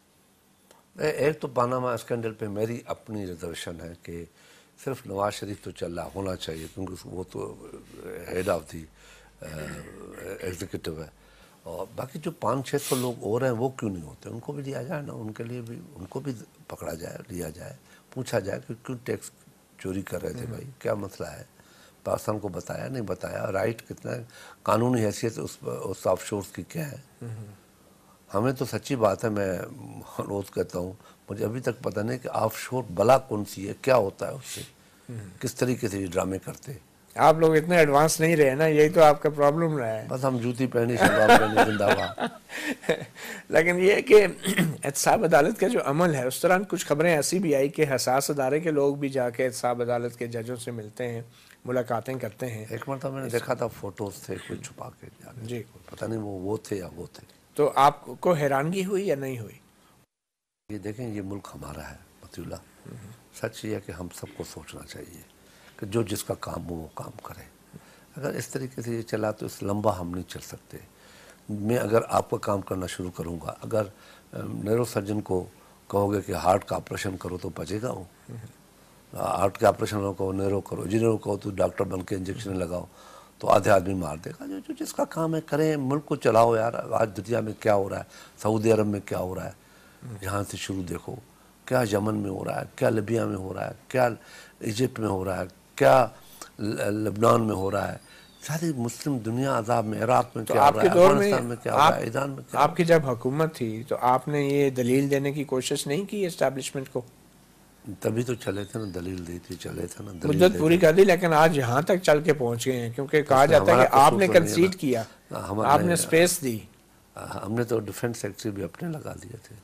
ایک تو پاناما اسکینڈل پہ میری اپنی ریزرویشن ہے کہ صرف نواز شریف تو چل رہا ہونا چاہیے، کیونکہ وہ تو ہیڈ آف دی ایگزیکٹو ہے، اور باقی جو پانچ چھ سو لوگ اور ہیں وہ کیوں نہیں ہوتے؟ ان کو بھی لیا جائے نا، ان کے لیے بھی ان کو بھی پکڑا جائے، لیا جائے، پوچھا جائے کہ کیوں ٹیکس چوری کر رہے تھے بھائی، کیا مسئلہ ہے؟ پاکستان کو بتایا نہیں بتایا، رائٹ کتنا ہے، قانونی حیثیت اس اس آف شورس کی کیا ہے؟ ہمیں تو سچی بات ہے، میں روز کہتا ہوں، مجھے ابھی تک پتہ نہیں کہ آف شور بلا کون سی ہے، کیا ہوتا ہے اس سے، کس طریقے سے یہ ڈرامے کرتے ہیں۔ آپ لوگ اتنے ایڈوانس نہیں رہے نا، یہی تو آپ کا پرابلم رہا ہے۔ بس ہم جوتی پہنی شلوار پہنی زندہ باد۔ لیکن یہ ہے کہ احتساب عدالت کا جو عمل ہے، اس طرح کچھ خبریں ایسی بھی آئی کہ حساس ادارے کے لوگ بھی جا کے احتساب عدالت کے ججوں سے ملتے ہیں، ملاقاتیں کرتے ہیں۔ ایک مرتبہ میں نے دیکھا تھا فوٹوز تھے کوئی چھپا کے جا کے، جی، پتہ نہیں وہ وہ تھے یا وہ تھے۔ تو آپ کو حیرانگی ہوئی یا نہیں ہوئی؟ یہ دیکھیں، یہ ملک ہمارا ہے مطیع اللہ، سچ یہ ہے کہ ہم سب کو سوچنا چاہیے کہ جو جس کا کام ہو وہ کام کرے۔ اگر اس طریقے سے یہ چلا تو اس لمبا ہم نہیں چل سکتے۔ میں اگر آپ کا کام کرنا شروع کروں گا، اگر نیورو سرجن کو کہو گے کہ ہارٹ کا آپریشن کرو تو بچے گا وہ، ہارٹ کا آپریشن کہو نیرو کرو، انجینئر کہو تو ڈاکٹر بن کے انجیکشن لگاؤ تو آدھے آدمی مار دے گا۔ جو جو جس کا کام ہے کریں، ملک کو چلاؤ یار۔ آج دنیا میں کیا ہو رہا ہے، سعودی عرب میں کیا ہو رہا ہے، یہاں سے شروع دیکھو کیا یمن میں ہو رہا ہے، کیا لیبیا میں ہو رہا ہے، کیا ایجپٹ میں ہو رہا ہے، کیا لبنان میں ہو رہا ہے، ساری مسلم دنیا عذاب میں، عراق میں کیا ہو رہا ہے، افغانستان میں کیا ہو رہا ہے، ایران میں کیا ہو رہا ہے۔ آپ کی جب حکومت تھی تو آپ نے یہ دلیل دینے کی کوشش نہیں کی اسٹیبلشمنٹ کو؟ تبھی تو چلے تھے نا، دلیل دی تھی، چلے تھے نا، مدت پوری کر دی، لیکن آج یہاں تک چل کے پہنچ گئے ہیں، کیونکہ کہا جاتا ہے کہ آپ نے کنسیڈ کیا، آپ نے سپیس دی۔ ہم نے تو ڈیفنس سیکٹری بھی اپنے لگا دیے تھے۔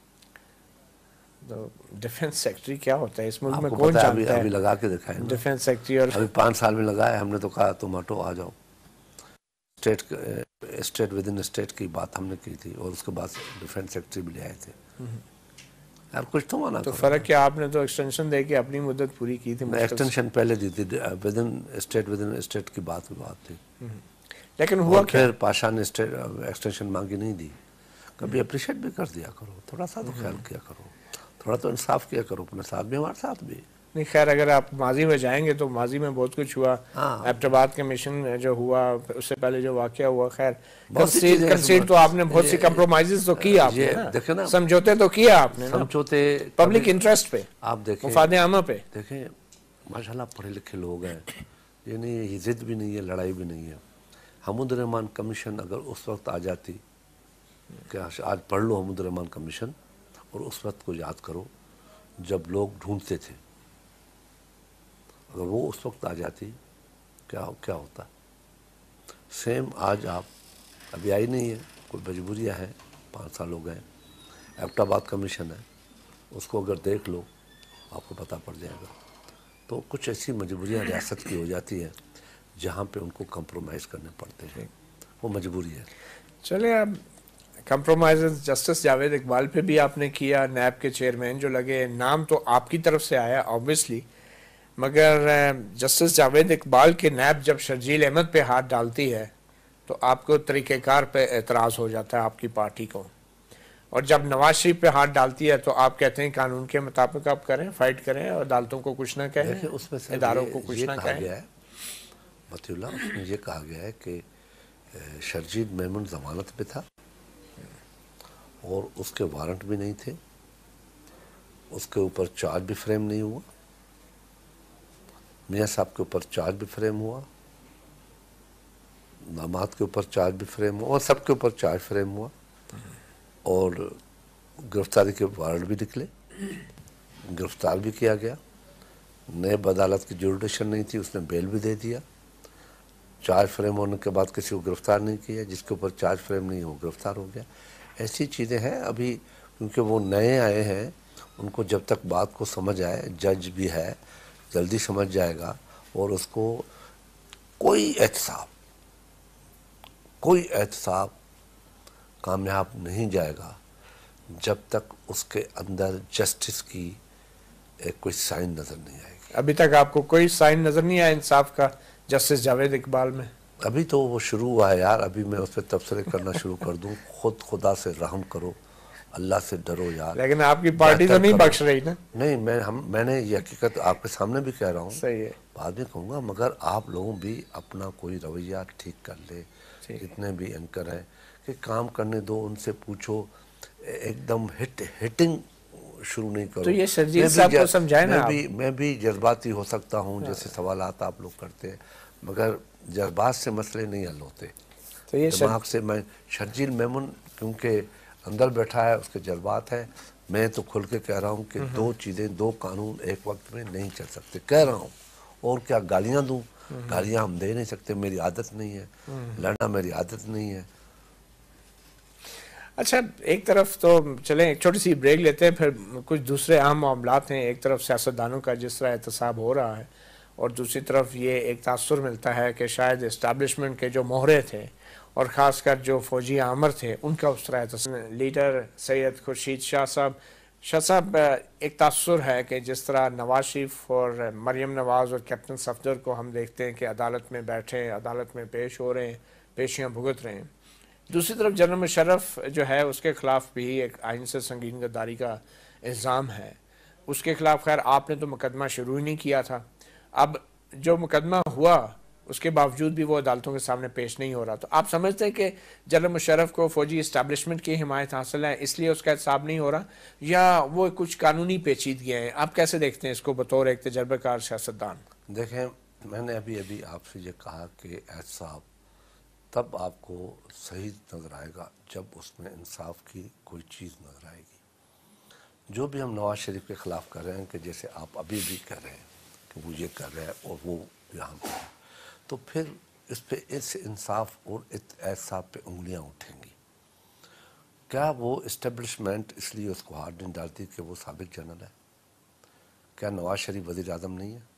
تو ڈیفنس سیکٹری کیا ہوتا ہے اس ملک آپ میں، کو کون پتہ ہے جانتا ابھی ہے ابھی لگا کے دکھائیں نا، ڈیفنس سیکٹری؟ اور ابھی پانچ سال میں لگایا، ہم نے تو کہا تم ہٹو آ جاؤ، state state within state کی بات ہم نے کی تھی، اور اس کے بعد ڈیفنس سیکٹری بھی لے آئے تھے۔ یار کچھ تو مانا تو کرو۔ فرق کیا، آپ نے تو ایکسٹینشن دے کے اپنی مدت پوری کی تھی۔ ایکسٹینشن پہلے دی تھی، within state within state کی بات کی بات تھی، لیکن ہوا اور کیا؟ پھر پاشا نے ایکسٹینشن مانگی نہیں دی۔ کبھی اپریشیٹ بھی کر دیا کرو، تھوڑا سا تو خیال کیا کرو، تھوڑا تو انصاف کیا کرو، اپنے ساتھ بھی ہمارے ساتھ بھی۔ نہیں خیر، اگر آپ ماضی میں جائیں گے تو ماضی میں بہت کچھ ہوا، ایبٹ آباد کمیشن جو ہوا، اس سے پہلے جو واقعہ ہوا، خیر کنسیڈ تو آپ نے بہت سی کمپرومائزز تو کیا آپ نے نا، سمجھوتے تو کیا آپ نے نا، سمجھوتے پبلک انٹرسٹ پہ، آپ دیکھیں، مفاد عامہ پہ۔ دیکھیں ماشاءاللہ پڑھے لکھے لوگ ہیں، یہ نہیں یہ ضد بھی نہیں ہے، لڑائی بھی نہیں ہے۔ حمود الرحمان کمیشن اگر اس وقت آ جاتی کہ آج پڑھ لو حمود الرحمان کمیشن، اور اس وقت کو یاد کرو جب لوگ ڈھونڈتے تھے، اگر وہ اس وقت آ جاتی کیا کیا ہوتا؟ سیم آج آپ ابھی آئی نہیں ہے، کوئی مجبوریاں ہیں، پانچ سال ہو گئے، ایبٹ آباد کمیشن ہے، اس کو اگر دیکھ لو آپ کو پتہ پڑ جائے گا۔ تو کچھ ایسی مجبوریاں ریاست کی ہو جاتی ہیں جہاں پہ ان کو کمپرومائز کرنے پڑتے ہیں، وہ مجبوری ہے۔ چلیں اب کمپرومائز جسٹس جاوید اقبال پہ بھی آپ نے کیا، نیب کے چیئرمین جو لگے، نام تو آپ کی طرف سے آیا آبویسلی، مگر جسٹس جاوید اقبال کے نیب جب شرجیل احمد پہ ہاتھ ڈالتی ہے تو آپ کو طریقہ کار پہ اعتراض ہو جاتا ہے آپ کی پارٹی کو، اور جب نواز شریف پہ ہاتھ ڈالتی ہے تو آپ کہتے ہیں قانون کے مطابق آپ کریں، فائٹ کریں اور عدالتوں کو کچھ نہ کہیں، دیکھیں اس میں سے اداروں کو یہ کچھ یہ نہ کہا کہیں۔ گیا ہے مطیع اللہ، اس میں یہ کہا گیا ہے کہ شرجیل میمن ضمانت پہ تھا اور اس کے وارنٹ بھی نہیں تھے، اس کے اوپر چارج بھی فریم نہیں ہوا، میاں صاحب کے اوپر چارج بھی فریم ہوا، داماد کے اوپر چارج بھی فریم ہوا، اور سب کے اوپر چارج فریم ہوا، اور گرفتاری کے وارنٹ بھی نکلے، گرفتار بھی کیا گیا، نیب عدالت کی جوریڈکشن نہیں تھی، اس نے بیل بھی دے دیا، چارج فریم ہونے کے بعد کسی کو گرفتار نہیں کیا، جس کے اوپر چارج فریم نہیں ہو گرفتار ہو گیا۔ ایسی چیزیں ہیں ابھی، کیونکہ وہ نئے آئے ہیں، ان کو جب تک بات کو سمجھ آئے، جج بھی ہے جلدی سمجھ جائے گا، اور اس کو کوئی احتساب کوئی احتساب کامیاب نہیں جائے گا جب تک اس کے اندر جسٹس کی ایک کوئی سائن نظر نہیں آئے گی۔ ابھی تک آپ کو کوئی سائن نظر نہیں آیا انصاف کا جسٹس جاوید اقبال میں؟ ابھی تو وہ شروع ہوا ہے یار، ابھی میں اس پہ تبصرے کرنا شروع کر دوں، خود خدا سے رحم کرو، اللہ سے ڈرو یار، لیکن آپ کی پارٹی تو بہتر نہیں کرو۔ بخش رہی نا۔ نہیں، میں ہم میں نے یہ حقیقت آپ کے سامنے بھی کہہ رہا ہوں، صحیح ہے، بعد میں کہوں گا، مگر آپ لوگوں بھی اپنا کوئی رویہ ٹھیک کر لے، ٹھیک۔ جتنے بھی اینکر ہیں کہ کام کرنے دو، ان سے پوچھو، ایک دم ہٹ ہٹنگ شروع نہیں کرو۔ تو یہ شرجیل میں بھی صاحب کو ج- سمجھائیں نا میں آپ۔ بھی میں بھی جذباتی ہو سکتا ہوں، جیسے سوالات آپ لوگ کرتے ہیں، مگر جذبات سے مسئلے نہیں حل ہوتے، تو یہ دماغ سے۔ میں شرجیل میمن کیونکہ اندر بیٹھا ہے، اس کے جذبات ہیں، میں تو کھل کے کہہ رہا ہوں کہ دو چیزیں، دو قانون ایک وقت میں نہیں چل سکتے، کہہ رہا ہوں، اور کیا گالیاں دوں؟ گالیاں ہم دے نہیں سکتے، میری عادت نہیں ہے، لڑنا میری عادت نہیں ہے۔ اچھا، ایک طرف تو چلیں ایک چھوٹی سی بریک لیتے ہیں، پھر کچھ دوسرے اہم معاملات ہیں، ایک طرف سیاستدانوں کا جس طرح احتساب ہو رہا ہے، اور دوسری طرف یہ ایک تاثر ملتا ہے کہ شاید اسٹیبلشمنٹ کے جو مہرے تھے اور خاص کر جو فوجی عامر تھے ان کا اس طرح احتساب۔ لیڈر سید خورشید شاہ صاحب شاہ صاحب ایک تاثر ہے کہ جس طرح نواز شریف اور مریم نواز اور کیپٹن صفدر کو ہم دیکھتے ہیں کہ عدالت میں بیٹھے، عدالت میں پیش ہو رہے ہیں، پیشیاں بھگت رہے ہیں، دوسری طرف جنرل مشرف جو ہے اس کے خلاف بھی ایک آئین سے سنگین غداری کا الزام ہے، اس کے خلاف خیر آپ نے تو مقدمہ شروع ہی نہیں کیا تھا، اب جو مقدمہ ہوا اس کے باوجود بھی وہ عدالتوں کے سامنے پیش نہیں ہو رہا، تو آپ سمجھتے ہیں کہ جنرل مشرف کو فوجی اسٹیبلشمنٹ کی حمایت حاصل ہے اس لیے اس کا احتساب نہیں ہو رہا، یا وہ کچھ قانونی پیچیدگیاں ہیں؟ آپ کیسے دیکھتے ہیں اس کو بطور ایک تجربہ کار سیاستدان؟ دیکھیں، میں نے ابھی ابھی آپ سے یہ کہا کہ احتساب تب آپ کو صحیح نظر آئے گا جب اس میں انصاف کی کوئی چیز نظر آئے گی۔ جو بھی ہم نواز شریف کے خلاف کر رہے ہیں، کہ جیسے آپ ابھی بھی کر رہے ہیں کہ وہ یہ کر رہے ہیں اور وہ یہاں پہ ہے، تو پھر اس پہ اس انصاف اور احتساب پہ انگلیاں اٹھیں گی۔ کیا وہ اسٹیبلشمنٹ اس لیے اس کو ہاتھ نہیں ڈالتی کہ وہ سابق جنرل ہے؟ کیا نواز شریف وزیر اعظم نہیں ہے؟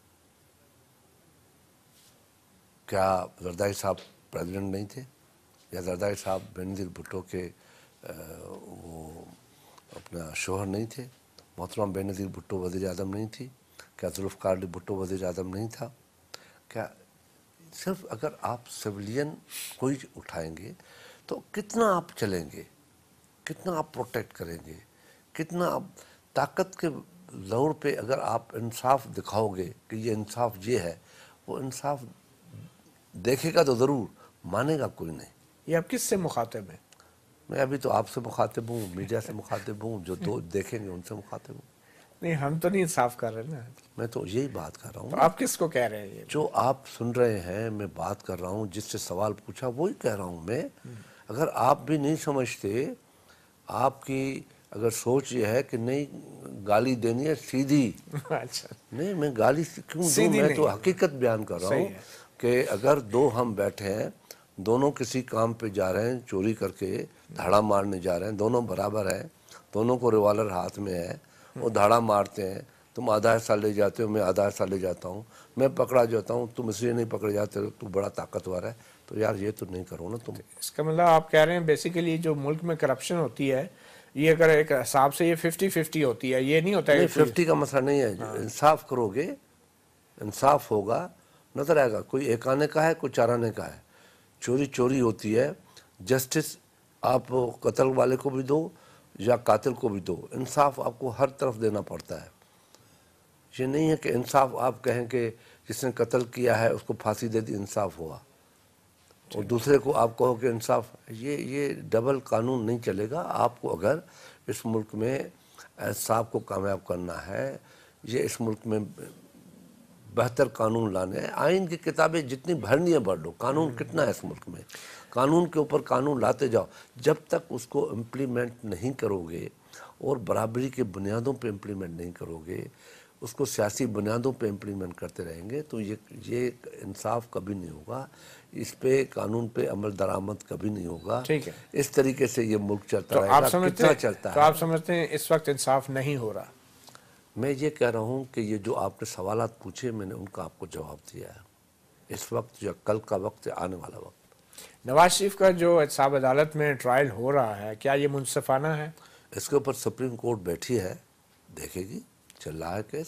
کیا زرداری صاحب پریزیڈنٹ نہیں تھے؟ یا زرداری صاحب بینظیر بھٹو کے وہ اپنا شوہر نہیں تھے؟ محترم بینظیر بھٹو وزیر اعظم نہیں تھی؟ کیا ذوالفقار علی بھٹو وزیر اعظم نہیں تھا؟ کیا صرف اگر آپ سویلین کوئی اٹھائیں گے تو کتنا آپ چلیں گے، کتنا آپ پروٹیکٹ کریں گے، کتنا آپ طاقت کے زور پہ اگر آپ انصاف دکھاؤ گے کہ یہ انصاف یہ ہے، وہ انصاف دیکھے گا تو ضرور، مانے گا کوئی نہیں۔ یہ آپ کس سے مخاطب ہیں؟ میں ابھی تو آپ سے مخاطب ہوں، میڈیا سے مخاطب ہوں، جو دو دیکھیں گے ان سے مخاطب ہوں۔ نہیں، ہم تو نہیں انصاف کر رہے نا، میں تو یہی بات کر رہا ہوں تو نا، آپ کس کو کہہ رہے ہیں یہ؟ جو آپ سن رہے ہیں، میں بات کر رہا ہوں، جس سے سوال پوچھا وہی کہہ رہا ہوں میں۔ اگر آپ بھی نہیں سمجھتے، آپ کی اگر سوچ یہ ہے کہ نہیں گالی دینی ہے سیدھی، اچھا، نہیں میں گالی کیوں دوں، سیدھی میں نہیں تو ہے۔ حقیقت بیان کر رہا ہوں صحیح ہے۔ کہ اگر دو ہم بیٹھے ہیں، دونوں کسی کام پہ جا رہے ہیں، چوری کر کے دھاڑا مارنے جا رہے ہیں، دونوں برابر ہیں، دونوں کو ریوالر ہاتھ میں ہے، وہ دھاڑا مارتے ہیں، تم آدھا حصہ لے جاتے ہو، میں آدھا حصہ لے جاتا ہوں، میں پکڑا جاتا ہوں، تم اس لیے نہیں پکڑے جاتے ہو تو بڑا طاقتور ہے، تو یار یہ تو نہیں کرو نا تم۔ اس کا مطلب آپ کہہ رہے ہیں بیسیکلی جو ملک میں کرپشن ہوتی ہے یہ اگر ایک حساب سے یہ ففٹی ففٹی ہوتی ہے، یہ نہیں ہوتا ہے نہیں، کہ کوئی- ففٹی کا مسئلہ نہیں ہے، انصاف کرو گے انصاف ہوگا، نظر آئے گا کوئی ایک آنے کا ہے کوئی چار آنے کا ہے۔ چوری چوری ہوتی ہے، جسٹس آپ قتل والے کو بھی دو یا قاتل کو بھی دو، انصاف آپ کو ہر طرف دینا پڑتا ہے۔ یہ نہیں ہے کہ انصاف آپ کہیں کہ جس نے قتل کیا ہے اس کو پھانسی دے دی انصاف ہوا، اور دوسرے کو آپ کہو کہ انصاف، یہ یہ ڈبل قانون نہیں چلے گا۔ آپ کو اگر اس ملک میں انصاف کو کامیاب کرنا ہے، یہ اس ملک میں بہتر قانون لانے ہیں۔ آئین کی کتابیں جتنی بھرنی ہیں بھر لو، قانون کتنا ہے اس ملک میں، قانون کے اوپر قانون لاتے جاؤ۔ جب تک اس کو امپلیمنٹ نہیں کرو گے اور برابری کے بنیادوں پہ امپلیمنٹ نہیں کرو گے، اس کو سیاسی بنیادوں پہ امپلیمنٹ کرتے رہیں گے تو یہ یہ انصاف کبھی نہیں ہوگا، اس پہ قانون پہ عمل درآمد کبھی نہیں ہوگا۔ ٹھیک ہے، اس طریقے سے یہ ملک چلتا تو رہے آپ گا۔ سمجھتے کتنا ہیں چلتا تو ہے؟ آپ سمجھتے ہیں اس وقت انصاف نہیں ہو رہا؟ میں یہ کہہ رہا ہوں کہ یہ جو آپ نے سوالات پوچھے میں نے ان کا آپ کو جواب دیا ہے۔ اس وقت یا کل کا وقت یا آنے والا وقت، نواز شریف کا جو احتساب عدالت میں ٹرائل ہو رہا ہے کیا یہ منصفانہ ہے؟ اس کے اوپر سپریم کورٹ بیٹھی ہے، دیکھے گی، چل رہا ہے کیس،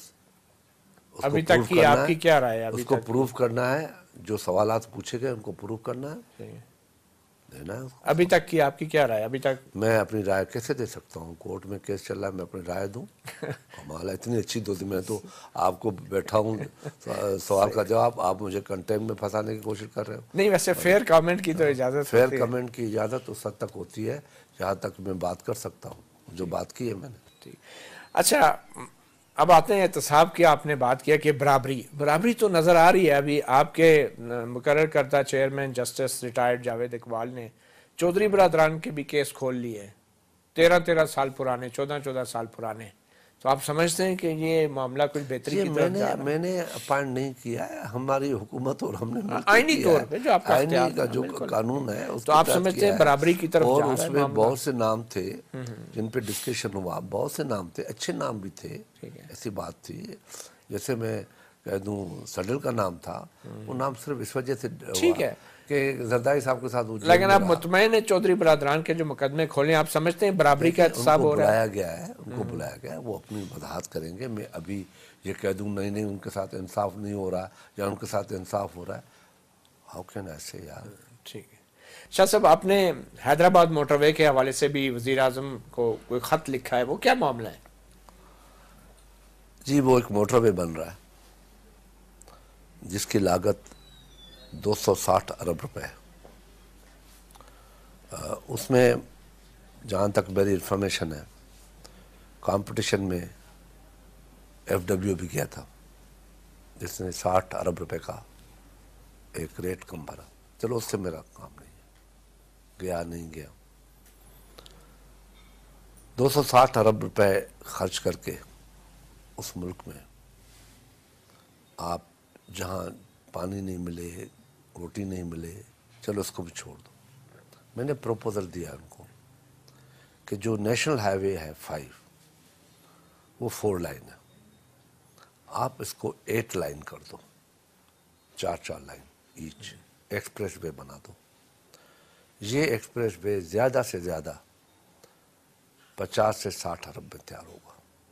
اس کو ابھی پروف تک کی کرنا آپ کی ہے، کیا رائے ہے؟ اس ابھی کو تک پروف کرنا ہے، جو سوالات پوچھے گئے ان کو پروف کرنا ہے، کی دینا ہے اس کو۔ ابھی تک کی آپ کی کیا رائے؟ ابھی تک میں اپنی رائے کیسے دے سکتا ہوں؟ کورٹ میں کیس چل رہا ہے، میں اپنی رائے دوں؟ کمال ہے، اتنی اچھی دوستی، میں تو آپ کو بیٹھا ہوں سوال کا جواب، آپ مجھے کنٹینٹ میں پھنسانے کی کوشش کر رہے ہو۔ نہیں، ویسے فیئر کامنٹ کی تو اجازت فیئر ہوتی ہے۔ کمنٹ کی اجازت اس حد تک ہوتی ہے جہاں تک میں بات کر سکتا ہوں، جو بات کی ہے میں نے۔ ٹھیک۔ اچھا، اب آتے ہیں احتساب کی، آپ نے بات کیا کہ برابری برابری تو نظر آ رہی ہے۔ ابھی آپ کے مقرر کردہ chairman justice retired Javed Iqbal نے چودھری برادران کے بھی کیس کھول لیے، تیرہ تیرہ سال پرانے، چودہ چودہ سال پرانے، تو آپ سمجھتے ہیں کہ یہ معاملہ کچھ بہتری یہ کی میں طرف نے جا رہا ہے؟ میں نے اپائنٹ نہیں کیا ہے، ہماری حکومت اور ہم نے مل کے آئینی کیا طور ہے۔ پہ جو آپ کا آئینی اختیار کا تھا، جو بالکل۔ قانون ہے اس تو کے آپ تحت سمجھتے کیا ہیں ہے، برابری کی طرف اور جا رہا اس ہے میں معاملہ؟ بہت سے نام تھے جن پہ ڈسکشن ہوا، بہت سے نام تھے، اچھے نام بھی تھے، ٹھیک ہے۔ ایسی بات تھی۔ جیسے میں کہہ دوں سڈل کا نام تھا، وہ نام صرف اس وجہ سے ہوا ٹھیک ہے، کہ زرداری صاحب کے ساتھ وہ جیل لیکن میں آپ رہا۔ مطمئن ہیں چودھری برادران کے جو مقدمے کھولے، آپ سمجھتے ہیں برابری کا دیکھیں، ان احتساب کو ہو رہا ہے؟ بلایا گیا ہے، ان کو بلایا گیا ہے، وہ اپنی وضاحت کریں گے۔ میں ابھی یہ کہہ دوں نہیں نہیں ان کے ساتھ انصاف نہیں ہو رہا یا ان کے ساتھ انصاف ہو رہا ہے، ہاؤ کین ایسے یار۔ ٹھیک ہے۔ شاہ صاحب، آپ نے حیدرآباد موٹر وے کے حوالے سے بھی وزیر اعظم کو کوئی خط لکھا ہے، وہ کیا معاملہ ہے؟ جی، وہ ایک موٹر وے بن رہا ہے جس کی لاگت دو سو ساٹھ ارب روپے ہے۔ اس میں جہاں تک میری انفارمیشن ہے، کمپٹیشن میں ایف ڈبلیو بھی گیا تھا جس نے ساٹھ ارب روپے کا ایک ریٹ کم بھرا۔ چلو اس سے میرا کام نہیں ہے، گیا نہیں گیا۔ دو سو ساٹھ ارب روپے خرچ کر کے اس ملک میں آپ جہاں پانی نہیں ملے، روٹی نہیں ملے، چلو اس کو بھی چھوڑ دو۔ میں نے پروپوزل دیا ان کو کہ جو نیشنل ہائی وے ہے فائیو، وہ فور لائن ہے، آپ اس کو ایٹ لائن کر دو، چار چار لائن ایچ، ایکسپریس وے بنا دو۔ یہ ایکسپریس وے زیادہ سے زیادہ پچاس سے ساٹھ ارب میں تیار ہوگا،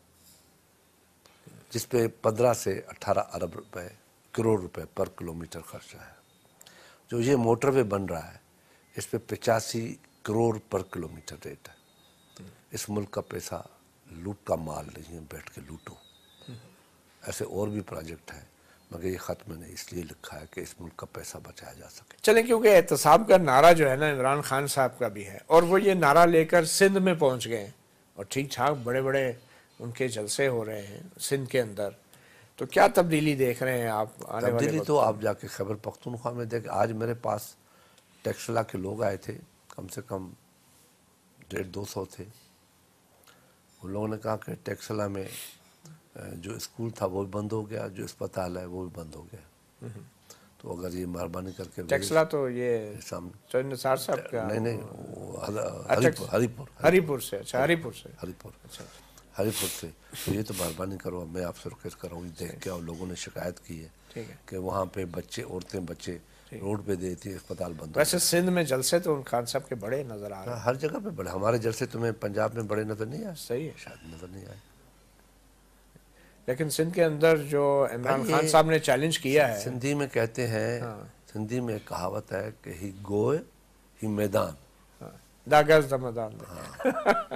جس پہ پندرہ سے اٹھارہ ارب روپے کروڑ روپے پر کلومیٹر خرچہ ہے۔ جو یہ موٹر وے بن رہا ہے اس پہ پچاسی کروڑ پر کلومیٹر ریٹ ہے۔ اس ملک کا پیسہ لوٹ کا مال نہیں ہے، بیٹھ کے لوٹو۔ ایسے اور بھی پروجیکٹ ہیں، مگر یہ خط میں نے اس لیے لکھا ہے کہ اس ملک کا پیسہ بچایا جا سکے۔ چلیں، کیونکہ احتساب کا نعرہ جو ہے نا عمران خان صاحب کا بھی ہے، اور وہ یہ نعرہ لے کر سندھ میں پہنچ گئے ہیں، اور ٹھیک ٹھاک بڑے بڑے ان کے جلسے ہو رہے ہیں سندھ کے اندر، تو کیا تبدیلی دیکھ رہے ہیں آپ آنے والے تبدیلی وقت تو میں؟ آپ جا کے خیبر پختونخوا میں دیکھ، آج میرے پاس ٹیکسلا کے لوگ آئے تھے، کم سے کم ڈیڑھ دو سو تھے۔ ان لوگوں نے کہا کہ ٹیکسلا میں جو اسکول تھا وہ بھی بند ہو گیا، جو اسپتال ہے وہ بھی بند ہو گیا، تو اگر یہ مہربانی کر کے ٹیکسلا تو یہ سامنے، چودھری نثار صاحب کا؟ نہیں نہیں، وہ ہری اچھا، پور ہری پور ہری پور سے، اچھا ہری پور سے، ہری پور۔ اچھا۔ ہری پور سے، تو یہ تو مہربانی کرو، میں آپ سے ریکویسٹ کر رہا ہوں، دیکھ کے، اور لوگوں نے شکایت کی ہے کہ وہاں پہ بچے، عورتیں، بچے روڈ پہ دیتی ہے، اسپتال بند ہو ویسے سندھ میں جلسے تو ان خان صاحب کے بڑے نظر آ رہے ہیں، ہر جگہ پہ بڑے، ہمارے جلسے تمہیں پنجاب میں بڑے نظر نہیں آئے؟ صحیح ہے، شاید نظر نہیں آئے، لیکن سندھ کے اندر جو عمران خان صاحب نے چیلنج کیا ہے، سندھی میں کہتے ہیں، سندھی میں ایک کہاوت ہے کہ ہی گوئے ہی میدان، داغز دا میدان میں،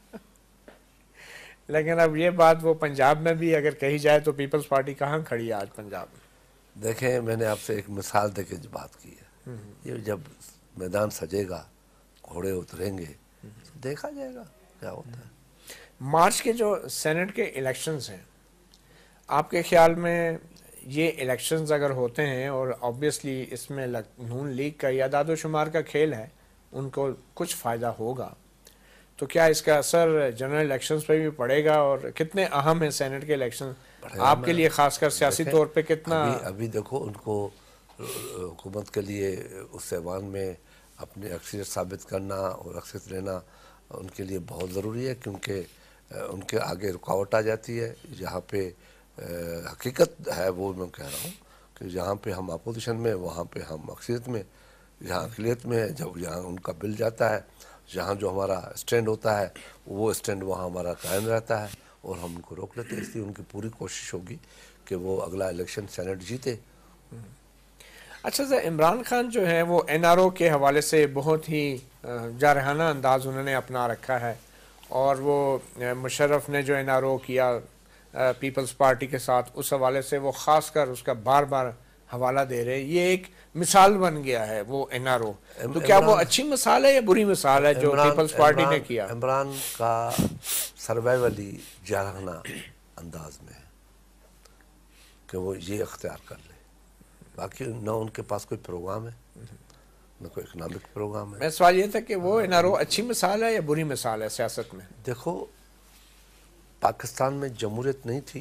لیکن اب یہ بات وہ پنجاب میں بھی اگر کہی جائے تو پیپلز پارٹی کہاں کھڑی ہے آج پنجاب میں؟ دیکھیں میں نے آپ سے ایک مثال دے کے بات کی ہے، یہ جب میدان سجے گا، گھوڑے اتریں گے، دیکھا جائے گا کیا ہوتا ہے۔ مارچ کے جو سینٹ کے الیکشنز ہیں، آپ کے خیال میں یہ الیکشنز اگر ہوتے ہیں، اور آبویسلی اس میں نون لیگ کا یا اعداد و شمار کا کھیل ہے، ان کو کچھ فائدہ ہوگا، تو کیا اس کا اثر جنرل الیکشنز پہ بھی پڑے گا، اور کتنے اہم ہیں سینٹ کے الیکشن آپ کے لیے، خاص کر سیاسی طور پہ کتنا؟ ابھی ابھی دیکھو ان کو حکومت کے لیے اس ایوان میں اپنی اکثریت ثابت کرنا اور اکثریت لینا ان کے لیے بہت ضروری ہے، کیونکہ ان کے آگے رکاوٹ آ جاتی ہے۔ جہاں پہ حقیقت ہے وہ میں کہہ رہا ہوں کہ جہاں پہ ہم اپوزیشن میں، وہاں پہ ہم اکثریت میں، جہاں اقلیت میں جب جہاں ان کا بل جاتا ہے، جہاں جو ہمارا اسٹینڈ ہوتا ہے وہ اسٹینڈ وہاں ہمارا قائم رہتا ہے، اور ہم ان کو روک لیتے ہیں۔ اس لیے ان کی پوری کوشش ہوگی کہ وہ اگلا الیکشن سینٹ جیتے۔ اچھا سر، عمران خان جو ہے وہ این آر او کے حوالے سے بہت ہی جارحانہ انداز انہوں نے اپنا رکھا ہے، اور وہ مشرف نے جو این آر او کیا پیپلز پارٹی کے ساتھ، اس حوالے سے وہ خاص کر اس کا بار بار حوالہ دے رہے، یہ ایک مثال بن گیا ہے وہ این آر او، تو کیا وہ اچھی مثال ہے یا بری مثال ہے جو پیپلز پارٹی نے کیا؟ عمران کا سروائیولی جارحانہ انداز میں ہے کہ وہ یہ اختیار کر لے، باقی نہ ان کے پاس کوئی پروگرام ہے، نہ کوئی اکنامک پروگرام ہے۔ میرا سوال یہ تھا کہ وہ این آر او اچھی مثال ہے یا بری مثال ہے سیاست میں؟ دیکھو، پاکستان میں جمہوریت نہیں تھی،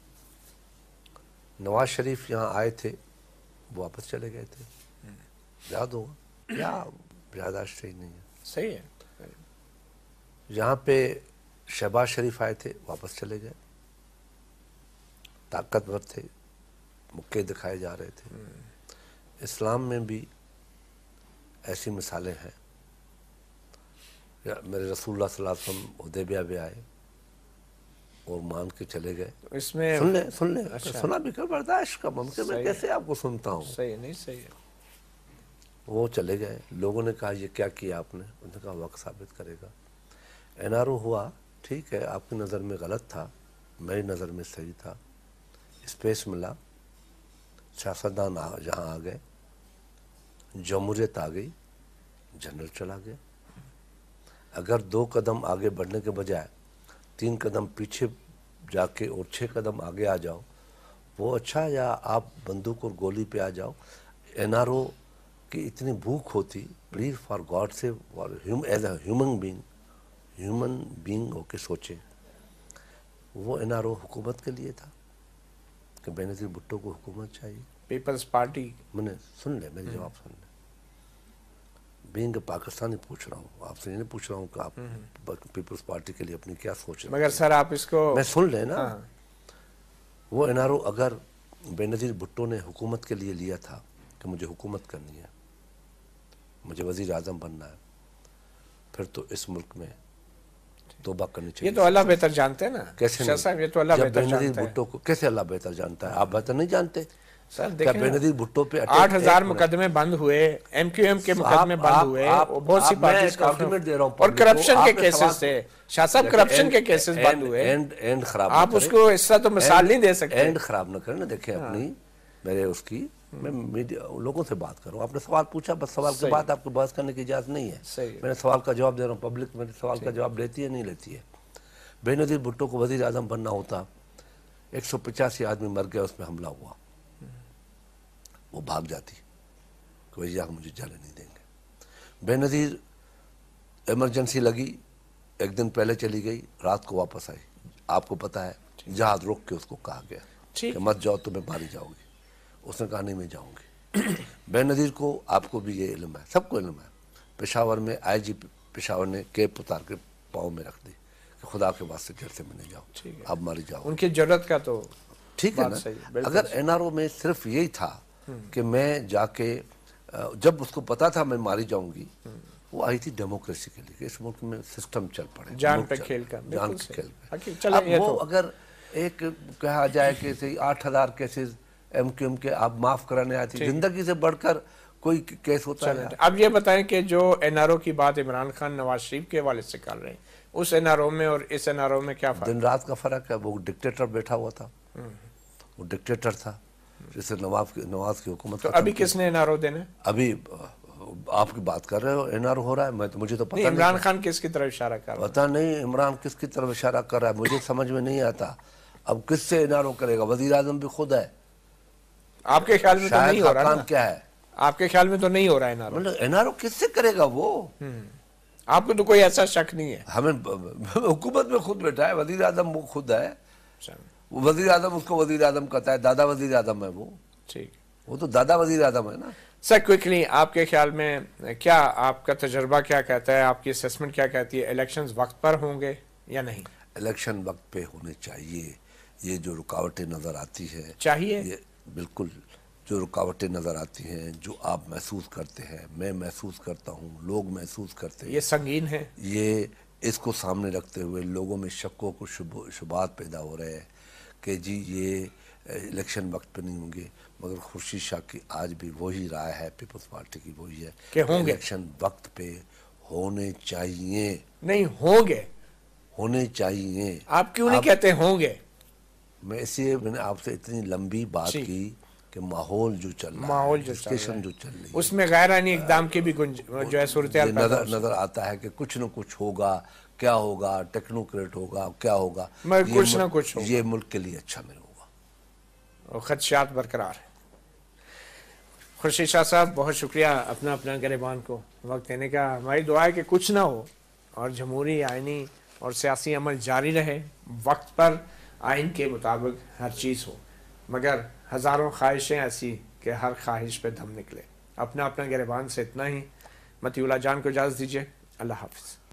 نواز شریف یہاں آئے تھے، واپس چلے گئے تھے، یاد ہوگا، کیا یادداشت صحیح نہیں ہے؟ صحیح ہے۔ یہاں پہ شہباز شریف آئے تھے، واپس چلے گئے، طاقتور تھے، مکے دکھائے جا رہے تھے۔ اسلام میں بھی ایسی مثالیں ہیں، میرے رسول اللہ صلی اللہ علیہ وسلم حدیبیہ بھی آئے اور مان کے چلے گئے۔ اس میں سن لیں سن لیں سنا بھی کر، برداشت کا ممکن میں کیسے آپ کو سنتا ہوں؟ صحیح نہیں، صحیح ہے۔ وہ چلے گئے، لوگوں نے کہا یہ کیا کیا آپ نے؟ انہوں نے کہا وقت ثابت کرے گا۔ این آر او ہوا، ٹھیک ہے، آپ کی نظر میں غلط تھا، میری نظر میں صحیح تھا، اسپیس ملا، سیاستدان جہاں آ گئے، جمہوریت آ گئی، جنرل چلا گیا۔ اگر دو قدم آگے بڑھنے کے بجائے تین قدم پیچھے جا کے اور چھ قدم آگے آ جاؤ، وہ اچھا، یا آپ بندوق اور گولی پہ آ جاؤ؟ این آر او کی اتنی بھوک ہوتی، پلیز فار گاڈ سے as a human being human being ہو کے سوچے، وہ این آر او حکومت کے لیے تھا کہ بے نظیر بھٹو کو حکومت چاہیے۔ پیپلز پارٹی، میں نے سن لے، میری جواب سن لے، بینگ پاکستانی پوچھ رہا ہوں، آپ سے نہیں پوچھ رہا ہوں کہ آپ پیپلز پارٹی کے لیے اپنی کیا سوچ رہے ہیں، مگر سر آپ اس کو میں سن لے نا۔ وہ این آر او اگر بے نظیر بھٹو نے حکومت کے لیے لیا تھا کہ مجھے حکومت کرنی ہے، مجھے وزیر اعظم بننا ہے، پھر تو اس ملک میں توبہ کرنی چاہیے۔ یہ تو اللہ بہتر جانتے ہیں نا، کیسے شاہ صاحب، یہ تو اللہ جب بہتر بے نظیر جانتا ہے بھٹو کو کیسے اللہ بہتر جانتا ہے؟ آپ بہتر نہیں جانتے؟ سر کیا دیکھیں، بے نظیر بھٹو پہ آٹھ ہزار مقدمے بند ہوئے، ایم کیو ایم کے مقدمے بند ہوئے، بہت سی پارٹیز کا، اور کرپشن کے کیسز تھے، شاہ صاحب کرپشن کے کیسز بند ہوئے، اینڈ اینڈ خراب آپ اس کو اس طرح تو مثال نہیں دے سکتے۔ اینڈ خراب نہ کریں نا، دیکھیں اپنی، میرے اس کی، میں میڈیا لوگوں سے بات کروں، آپ نے سوال پوچھا، بس سوال کے بعد آپ کو بحث کرنے کی اجازت نہیں ہے۔ میں نے سوال کا جواب دے رہا ہوں، پبلک میرے سوال کا جواب لیتی ہے نہیں لیتی ہے؟ بے نظیر بھٹو کو وزیر اعظم بننا ہوتا، ایک سو پچاسی آدمی مر گیا، اس میں حملہ ہوا، وہ بھاگ جاتی کہ وزیر اعظم مجھے جانے نہیں دیں گے۔ بے نظیر ایمرجنسی لگی، ایک دن پہلے چلی گئی، رات کو واپس آئی، آپ کو پتا ہے جہاز روک کے اس کو کہا گیا کہ مت جاؤ، تمہیں ماری جاؤ گی، اس نے کہا نہیں میں جاؤں گی۔ بے نظیر کو، آپ کو بھی یہ علم ہے، سب کو علم ہے، پشاور میں آئی جی پشاور نے کیپ اتار کے پاؤں میں رکھ دی کہ خدا کے واسطے جیل سے میں نہیں جاؤں، آپ ماری جاؤ. ان کی ضرورت کا تو ٹھیک ہے نا. اگر این آر او میں صرف یہی تھا کہ میں جا کے جب اس کو پتا تھا میں ماری جاؤں گی، وہ آئی تھی ڈیموکریسی کے لیے کہ اس ملک میں سسٹم چل پڑے، جان پہ کھیل کر، جان پہ کھیل کر. اب وہ اگر ایک کہا جائے کہ صحیح آٹھ ہزار کیسز ایم کیو ایم کے آپ معاف کرانے آتی، زندگی سے بڑھ کر کوئی کیس ہوتا ہے. اب یہ بتائیں کہ جو این آر او کی بات عمران خان نواز شریف کے حوالے سے کر رہے ہیں، اس این آر او میں اور اس این آر او میں کیا فرق؟ دن رات کا فرق ہے. وہ ڈکٹیٹر بیٹھا ہوا تھا، وہ ڈکٹیٹر تھا جسے نواز کی نواز کی حکومت. تو ابھی کس نے این آر او دینا؟ ابھی آپ کی بات کر رہے ہو این آر او ہو رہا ہے، میں تو مجھے تو پتہ نہیں. عمران خان کس کی طرف اشارہ کر رہا ہے؟ پتہ نہیں عمران کس کی طرف اشارہ کر رہا ہے، مجھے سمجھ میں نہیں آتا. اب کس سے این آر او کرے گا؟ وزیر اعظم بھی خود ہے. آپ کے خیال میں تو نہیں ہو رہا نا؟ کیا ہے آپ کے خیال میں تو نہیں ہو رہا ہے N R O? N R O کس سے کرے گا وہ؟ آپ کو تو کوئی ایسا شک نہیں ہے؟ ہمیں حکومت میں خود بیٹھا ہے، وزیر اعظم وہ خود ہے. وزیر اعظم اس کو وزیر اعظم کہتا ہے، دادا وزیر اعظم ہے وہ. ٹھیک، وہ تو دادا وزیر اعظم ہے نا. سر کوئکلی آپ کے خیال میں کیا، آپ کا تجربہ کیا کہتا ہے، آپ کی اسیسمنٹ کیا کہتی ہے، الیکشنز وقت پر ہوں گے یا نہیں؟ الیکشن وقت پہ ہونے چاہیے. یہ جو رکاوٹیں نظر آتی ہے چاہیے یہ بالکل جو رکاوٹیں نظر آتی ہیں، جو آپ محسوس کرتے ہیں، میں محسوس کرتا ہوں، لوگ محسوس کرتے ہیں، یہ سنگین ہے. یہ اس کو سامنے رکھتے ہوئے لوگوں میں شکوں کو شبہات پیدا ہو رہے ہیں کہ جی یہ الیکشن وقت پہ نہیں ہوں گے. مگر خورشید شاہ کی آج بھی وہی رائے ہے، پیپلز پارٹی کی وہی ہے کہ ہوں گے. الیکشن وقت پہ ہونے چاہیے. نہیں ہوں گے، ہونے چاہیے. آپ کیوں نہیں کہتے ہوں گے؟ میں اس لیے میں نے آپ سے اتنی لمبی بات کی کہ ماحول جو چل رہا ہے، ماحول جو ڈسکشن جو چل رہی ہے، اس میں غیر آئینی اقدام کی بھی جو ہے صورتحال نظر نظر آتا ہے کہ کچھ نہ کچھ ہوگا. کیا ہوگا؟ ٹیکنوکریٹ ہوگا، کیا ہوگا؟ کچھ نہ کچھ ہوگا. یہ ملک کے لیے اچھا نہیں ہوگا. اور خدشات برقرار ہیں. خورشید شاہ صاحب بہت شکریہ اپنا اپنا گریبان کو وقت دینے کا. ہماری دعا ہے کہ کچھ نہ ہو اور جمہوری، آئینی اور سیاسی عمل جاری رہے، وقت پر آئین کے مطابق ہر چیز ہو، مگر ہزاروں خواہشیں ایسی کہ ہر خواہش پہ دم نکلے. اپنا اپنا گریبان سے اتنا ہی. مطیع اللہ جان کو اجازت دیجیے. اللہ حافظ.